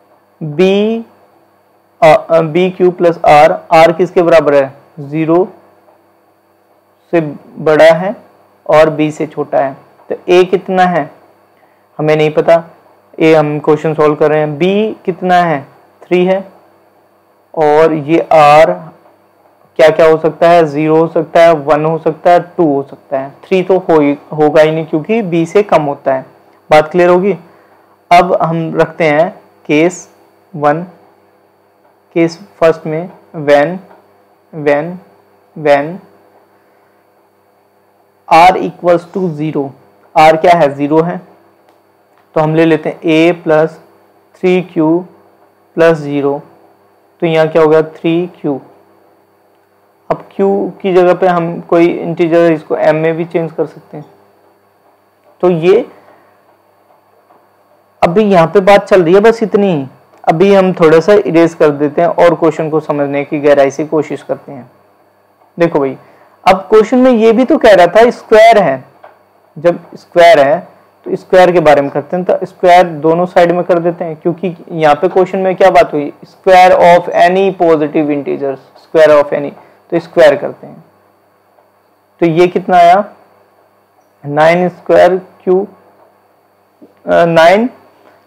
[SPEAKER 1] B Q plus R किसके बराबर है? 0 से बड़ा है और b से छोटा है। तो a कितना है? हमें नहीं पता, a हम क्वेश्चन सॉल्व कर रहे हैं। b कितना है? 3 है। और ये r क्या क्या हो सकता है? 0 हो सकता है, 1 हो सकता है, 2 हो सकता है। 3 तो होगा ही नहीं क्योंकि b से कम होता है। बात क्लियर होगी? अब हम रखते हैं केस 1। केस फर्स्ट में when r equals to 0, r क्या है 0 है, तो हम ले लेते हैं a प्लस 3q प्लस 0, तो यहाँ क्या होगा 3q। अब q की जगह पे हम कोई इंटीजर इसको m में भी चेंज कर सकते हैं। तो ये अभी यहाँ पे बात चल रही है बस इतनी ही। अभी हम थोड़ा सा इरेज कर देते हैं और क्वेश्चन को समझने की गहराई से कोशिश करते हैं। देखो भाई, अब क्वेश्चन में ये भी तो कह रहा था स्क्वायर है, जब स्क्वायर है तो स्क्वायर के बारे में करते हैं, तो स्क्वायर दोनों साइड में कर देते हैं, क्योंकि यहाँ पे क्वेश्चन में क्या बात हुई, square of any positive integers, square of any, तो स्क्वायर करते हैं। तो ये कितना आया 9 square Q 9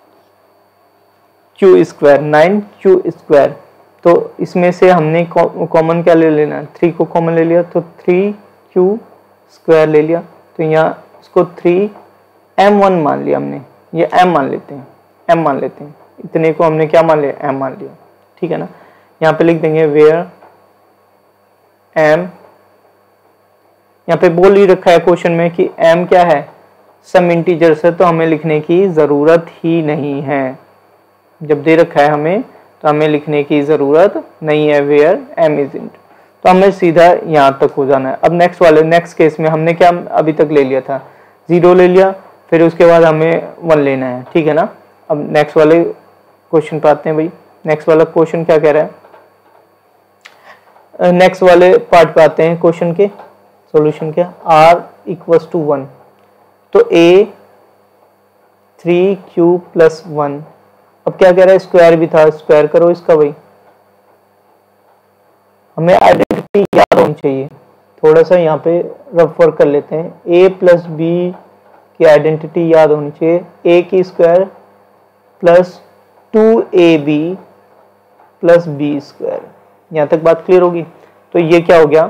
[SPEAKER 1] Q square 9q square. तो इसमें से हमने कॉमन क्या ले लेना, 3 को कॉमन ले लिया, तो 3q स्क्वायर ले लिया। तो यहाँ इसको 3m1 मान लिया हमने, ये m मान लेते हैं, m मान लेते हैं, इतने को हमने क्या मान लिया, m मान लिया, ठीक है ना। यहाँ पे लिख देंगे वेयर m, यहाँ पे बोल ही रखा है क्वेश्चन में कि m क्या है, सम इंटीजर्स है, तो हमें लिखने की जरूरत ही नहीं है। जब दे रखा है हमें तो हमें लिखने की जरूरत नहीं है वेयर m इज इंट, तो हमें सीधा यहाँ तक हो जाना है। अब नेक्स्ट केस में हमने क्या अभी तक ले लिया था, 0 ले लिया, फिर उसके बाद हमें 1 लेना है, ठीक है ना। अब नेक्स्ट वाले क्वेश्चन पे आते हैं भाई। नेक्स्ट वाला क्वेश्चन क्या कह रहा है, नेक्स्ट वाले पार्ट पे आते हैं क्वेश्चन के सॉल्यूशन के। r इक्वल्स टू 1, तो a 3q प्लस 1। अब क्या कह रहा है, स्क्वायर भी था, स्क्वायर करो इसका भाई। हमें आइडेंटिटी याद होनी चाहिए, थोड़ा सा यहाँ पे रफ वर्क कर लेते हैं। a प्लस बी की आइडेंटिटी याद होनी चाहिए, a की स्क्वायर plus 2ab plus B square. यहाँ तक बात क्लियर होगी। तो ये क्या हो गया,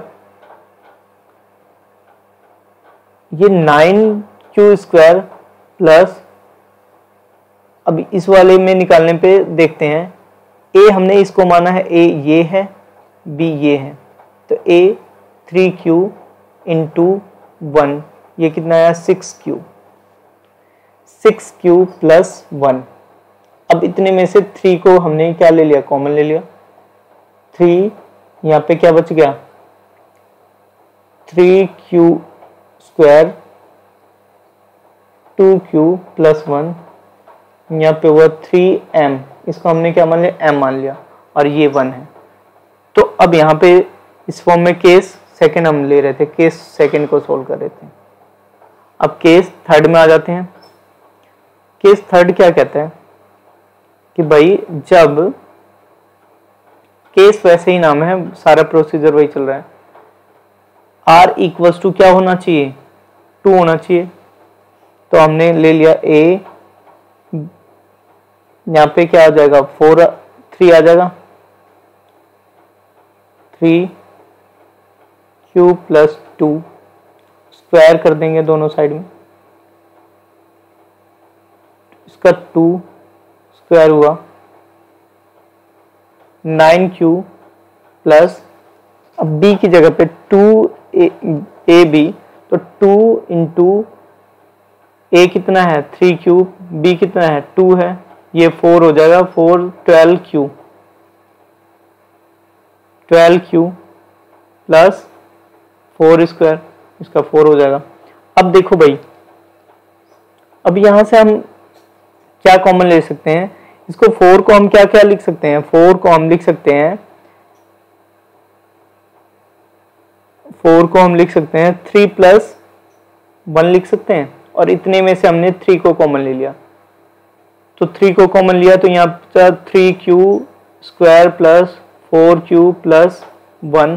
[SPEAKER 1] ये 9q स्क्वायर प्लस, अब इस वाले में निकालने पे देखते हैं, a हमने इसको माना है, a ये है, b ये है, तो a 3q इंटू 1, ये कितना आया 6q प्लस 1। अब इतने में से 3 को हमने क्या ले लिया, कॉमन ले लिया। 3 यहाँ पे क्या बच गया, 3q स्क्वायर 2q प्लस 1, यहाँ पे हुआ 3m, इसको हमने क्या मान लिया, m मान लिया, और ये 1 है। तो अब यहाँ पे इस फॉर्म में केस सेकंड हम ले रहे थे, केस सेकंड को सोल्व कर रहे थे। अब केस थर्ड में आ जाते हैं। केस थर्ड क्या कहता है कि भाई जब, केस वैसे ही नाम है, सारा प्रोसीजर वही चल रहा है, r इक्वल्स टू क्या होना चाहिए, 2 होना चाहिए। तो हमने ले लिया a, यहाँ पे क्या आ जाएगा 3 आ जाएगा, 3q प्लस 2, स्क्वायर कर देंगे दोनों साइड में, इसका 2 स्क्वायर हुआ 9q प्लस, अब b की जगह पे 2ab, तो 2 इंटू a कितना है 3q, b कितना है 2 है, ये 4 हो जाएगा, 4 12q प्लस 4 स्क्वायर, इसका 4 हो जाएगा। अब देखो भाई, अब यहां से हम क्या कॉमन ले सकते हैं, इसको 4 को हम क्या क्या लिख सकते हैं, 4 को हम लिख सकते हैं, 4 को हम लिख सकते हैं 3 प्लस 1 लिख सकते हैं, और इतने में से हमने 3 को कॉमन ले लिया, तो 3 को कॉमन लिया, तो यहाँ पर 3q square plus 4q plus 1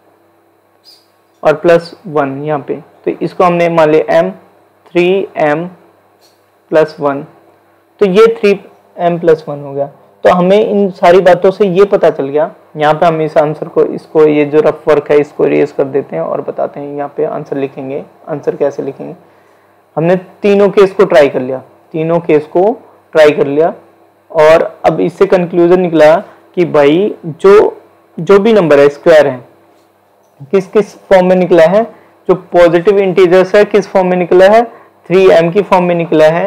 [SPEAKER 1] और प्लस 1 यहाँ पे, तो इसको हमने मान लिया m, 3m प्लस 1, तो ये 3m प्लस 1 हो गया। तो हमें इन सारी बातों से ये पता चल गया। यहाँ पे हम इस आंसर को, इसको ये जो रफ वर्क है इसको इरेज कर देते हैं और बताते हैं यहाँ पे आंसर लिखेंगे। आंसर कैसे लिखेंगे, हमने तीनों केस को ट्राई कर लिया, तीनों केस को ट्राई कर लिया, और अब इससे कंक्लूजन निकला कि भाई जो भी नंबर है स्क्वायर है, किस किस फॉर्म में निकला है, जो पॉजिटिव इंटीजर्स है किस फॉर्म में निकला है, 3m की फॉर्म में निकला है,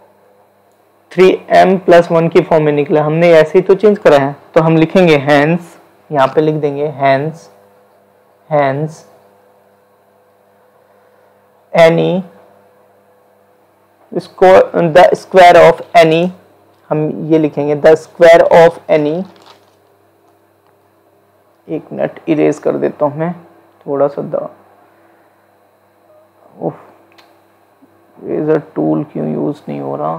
[SPEAKER 1] 3m+1 की फॉर्म में निकला। हमने ऐसे ही तो चेंज करा है, तो हम लिखेंगे हैंस, यहाँ पे लिख देंगे hence any the square of any, हम ये लिखेंगे द स्क्वायर ऑफ एनी। एक मिनट इरेज कर देता हूं मैं थोड़ा सा इरेजर टूल क्यों यूज नहीं हो रहा।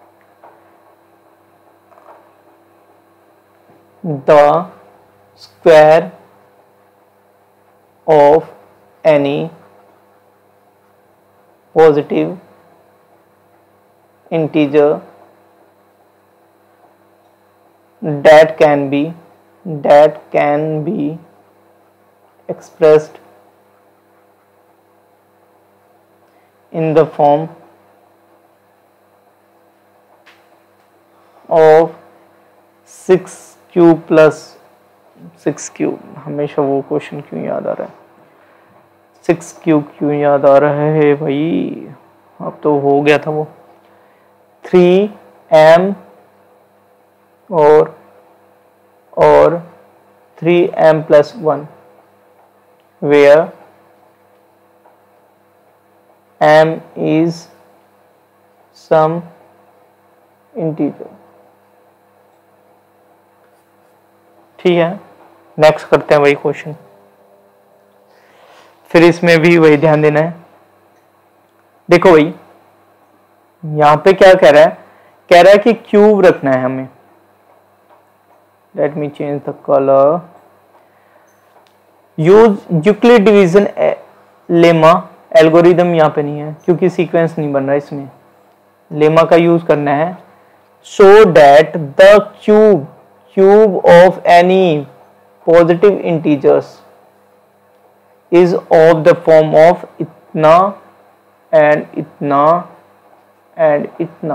[SPEAKER 1] The square of any positive integer that can be expressed in the form of 6q plus 6q। हमेशा वो क्वेश्चन क्यों याद आ रहा है, 6q क्यों याद आ रहा है भाई, अब तो हो गया था वो। 3m और 3m+1 where m is some integer। ठीक है, नेक्स्ट करते हैं वही क्वेश्चन। फिर इसमें भी वही ध्यान देना है। देखो भाई यहां पे क्या कह रहा है कि क्यूब रखना है हमें। Let me change the colour. Use Euclid division lemma algorithm यहाँ पे नहीं है क्योंकि सीक्वेंस नहीं बन रहा इसमें। लेमा का यूज करना है so that the cube of any positive integers is of the form of इतना एंड इतना एंड इतना।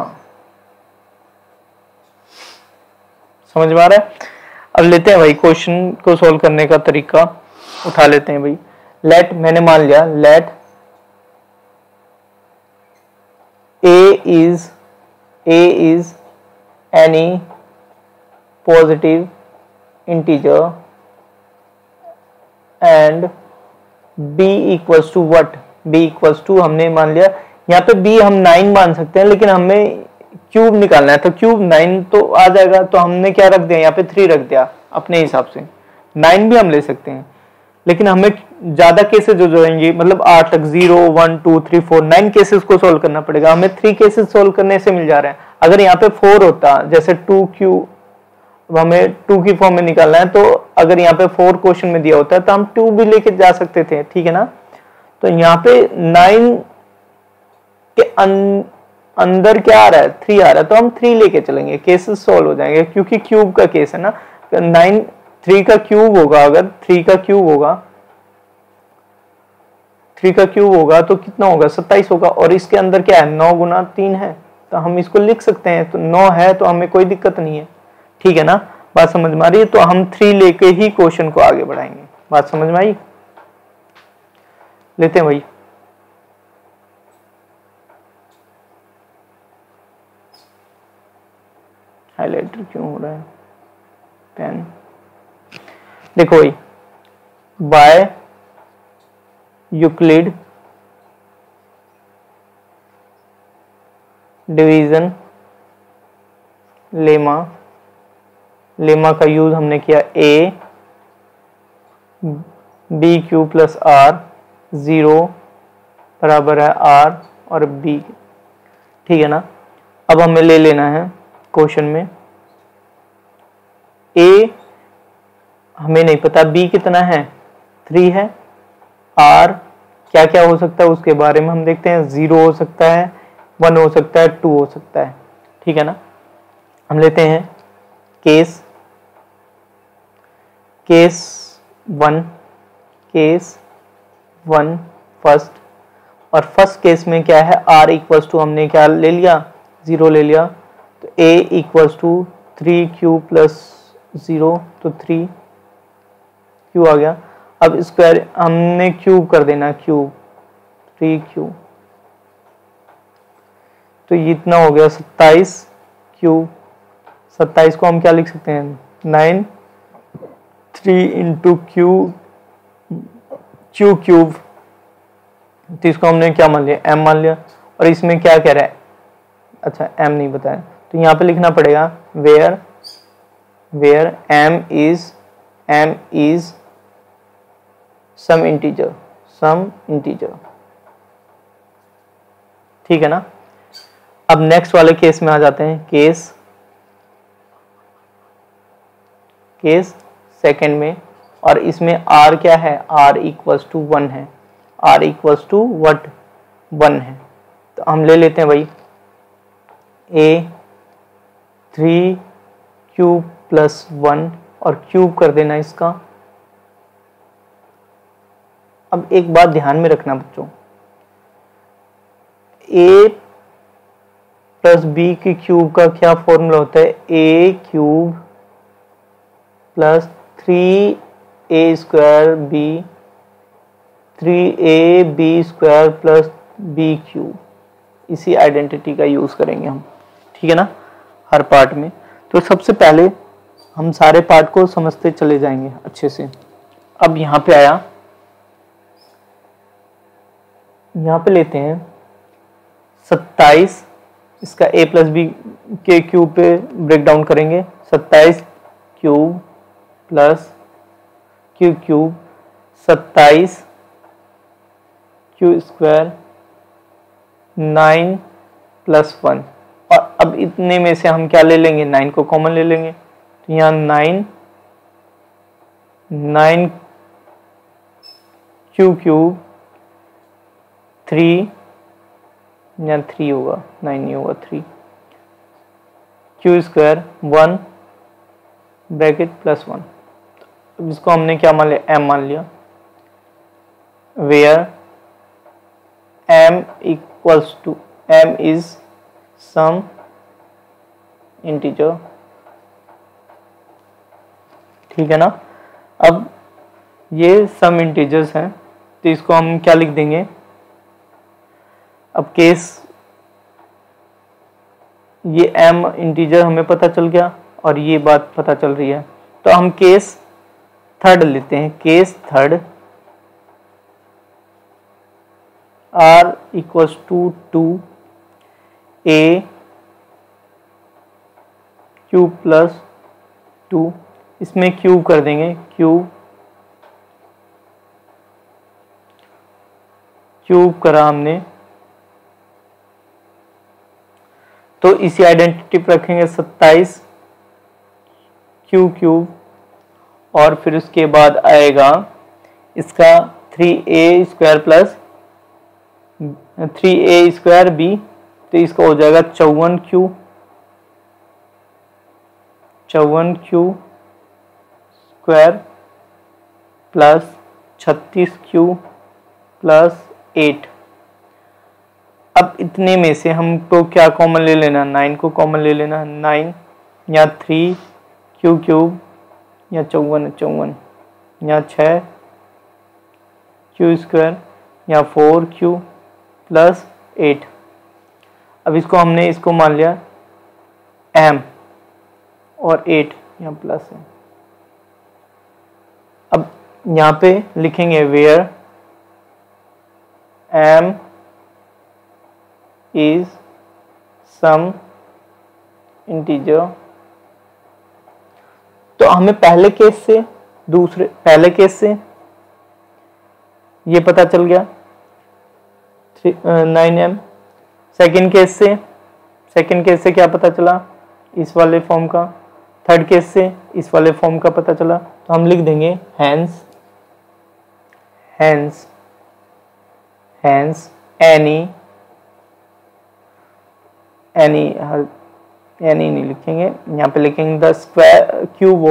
[SPEAKER 1] समझ में आ रहा है। अब लेते हैं भाई क्वेश्चन को सोल्व करने का तरीका उठा लेते हैं भाई। लेट, मैंने मान लिया let a is any positive integer and b equals to what, b equals to हमने मान लिया यहाँ पे b हम 9 मान सकते हैं, लेकिन हमें क्यूब निकालना है तो क्यूब 9 तो आ जाएगा, तो हमने क्या रख दिया यहाँ पे 3 रख दिया अपने हिसाब से। 9 भी हम ले सकते हैं लेकिन हमें ज्यादा केसेस जो जाएंगे, मतलब 8 तक 0 1 2 3 4 9 केसेस को सोल्व करना पड़ेगा। हमें 3 केसेस सोल्व करने से मिल जा रहे हैं। अगर यहाँ पे 4 होता, जैसे 2q, हमें 2 की फॉर्म में निकालना है, तो अगर यहाँ पे 4 क्वेश्चन में दिया होता है तो हम 2 भी लेके जा सकते थे, ठीक है ना। तो यहाँ पे 9 के अंदर क्या आ रहा है, 3 आ रहा है, तो हम 3 लेके चलेंगे, केसेस सोल्व हो जाएंगे क्योंकि क्यूब का केस है ना। 3 का क्यूब होगा, अगर 3 का क्यूब होगा तो कितना होगा, 27 होगा। और इसके अंदर क्या है, 9 गुना 3 है, तो हम इसको लिख सकते हैं। तो 9 है तो हमें कोई दिक्कत नहीं है, ठीक है ना। बात समझ में आ रही है। तो हम 3 लेके ही क्वेश्चन को आगे बढ़ाएंगे। बात समझ में आई। लेते हैं भाई। हाइलाइटर क्यों हो रहा है, पेन। देखो भाई, बाय यूक्लिड डिवीजन लेमा का यूज हमने किया a b³ प्लस r 0 बराबर है r और b, ठीक है ना। अब हमें ले लेना है क्वेश्चन में a हमें नहीं पता, b कितना है 3 है, r क्या क्या हो सकता है उसके बारे में हम देखते हैं। 0 हो सकता है, 1 हो सकता है, 2 हो सकता है, ठीक है ना। हम लेते हैं केस 1 फर्स्ट, और फर्स्ट केस में क्या है, r इक्वल्स टू हमने क्या ले लिया, 0 ले लिया। तो a equals to 3q plus 0, तो 3q आ गया। अब स्क्वायर हमने क्यूब कर देना, क्यूब 3 क्यूब। तो ये इतना हो गया 27 क्यूब। 27 को हम क्या लिख सकते हैं, 9 3 इंटू क्यू क्यूब। तो इसको हमने क्या मान लिया, m मान लिया। और इसमें क्या कह रहा है, अच्छा m नहीं बताया, तो यहाँ पे लिखना पड़ेगा where m is some integer. ठीक है ना। अब नेक्स्ट वाले केस में आ जाते हैं, केस सेकंड में। और इसमें r क्या है, r इक्वल्स टू 1 है, r इक्वल्स टू वट 1 है। तो हम ले लेते हैं भाई a 3 क्यूब प्लस 1 और क्यूब कर देना इसका। अब एक बात ध्यान में रखना बच्चों, a प्लस b की क्यूब का क्या फॉर्मूला होता है, a cube plus 3a square b, 3ab square plus b cube. इसी आइडेंटिटी का यूज करेंगे हम, ठीक है ना, हर पार्ट में। तो सबसे पहले हम सारे पार्ट को समझते चले जाएंगे अच्छे से। अब यहाँ पे आया, यहाँ पे लेते हैं 27, इसका a प्लस बी के क्यूब पे ब्रेक डाउन करेंगे। 27 cube plus cube 27 Q square 9 plus 1। और अब इतने में से हम क्या ले लेंगे, 9 को कॉमन ले लेंगे। तो यहाँ 9 क्यूब 3, यहाँ 3 होगा, 9 नहीं होगा 3, क्यू स्क्वायर 1 ब्रैकेट प्लस 1। अब इसको हमने क्या मान लिया, m मान लिया। Where m is some integer, ठीक है ना। अब ये सम इंटीजर्स हैं, तो इसको हम क्या लिख देंगे। अब केस, ये m इंटीजर हमें पता चल गया और ये बात पता चल रही है। तो हम केस थर्ड लेते हैं, case third r equals to 2a cube plus 2, इसमें क्यूब कर देंगे, क्यूब करा हमने। तो इसी आइडेंटिटी पर रखेंगे 27 क्यूब और फिर उसके बाद आएगा इसका 3a square plus 3a square b। तो इसका हो जाएगा 54 Q square plus 36 Q plus 8। अब इतने में से हमको क्या कॉमन ले लेना, 9 को कॉमन ले लेना। 9 या 3 क्यूब या 54, या 6 क्यू स्क्वायर या 4 क्यू प्लस 8। अब इसको हमने इसको मान लिया m और 8 यहाँ प्लस है। अब यहाँ पे लिखेंगे where m is some integer. तो हमें पहले केस से ये पता चल गया 9m। सेकंड केस से क्या पता चला, इस वाले फॉर्म का। थर्ड केस से इस वाले फॉर्म का पता चला। तो हम लिख देंगे हैंस एनी नहीं लिखेंगे, यहाँ पे लिखेंगे the cube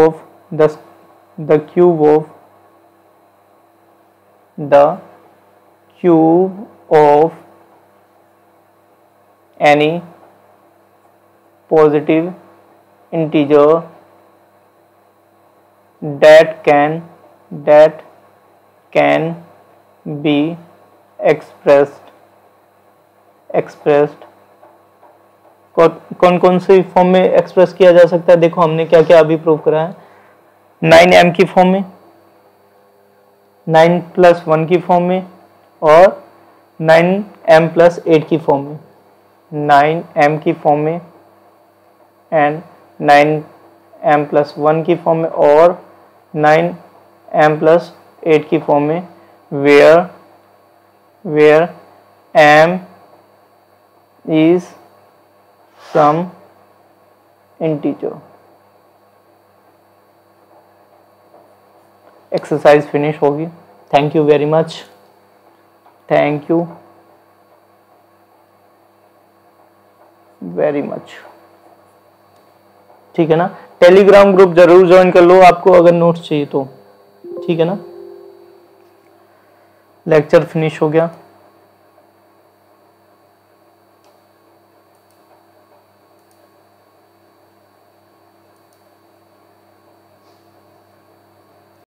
[SPEAKER 1] of any positive integer that can be expressed कौन कौन सी फॉर्म में एक्सप्रेस किया जा सकता है? देखो हमने क्या क्या अभी प्रूव करा है। 9m की फॉर्म में, 9+1 की फॉर्म में, और 9m+8 की फॉर्म में। 9m की फॉर्म में एंड 9m+1 की फॉर्म में और 9m+8 की फॉर्म में, where m is some integer। Exercise finish होगी। Thank you very much, thank you very much. ठीक है ना, टेलीग्राम ग्रुप जरूर ज्वाइन कर लो आपको अगर नोट्स चाहिए तो। ठीक है ना, लेक्चर फिनिश हो गया।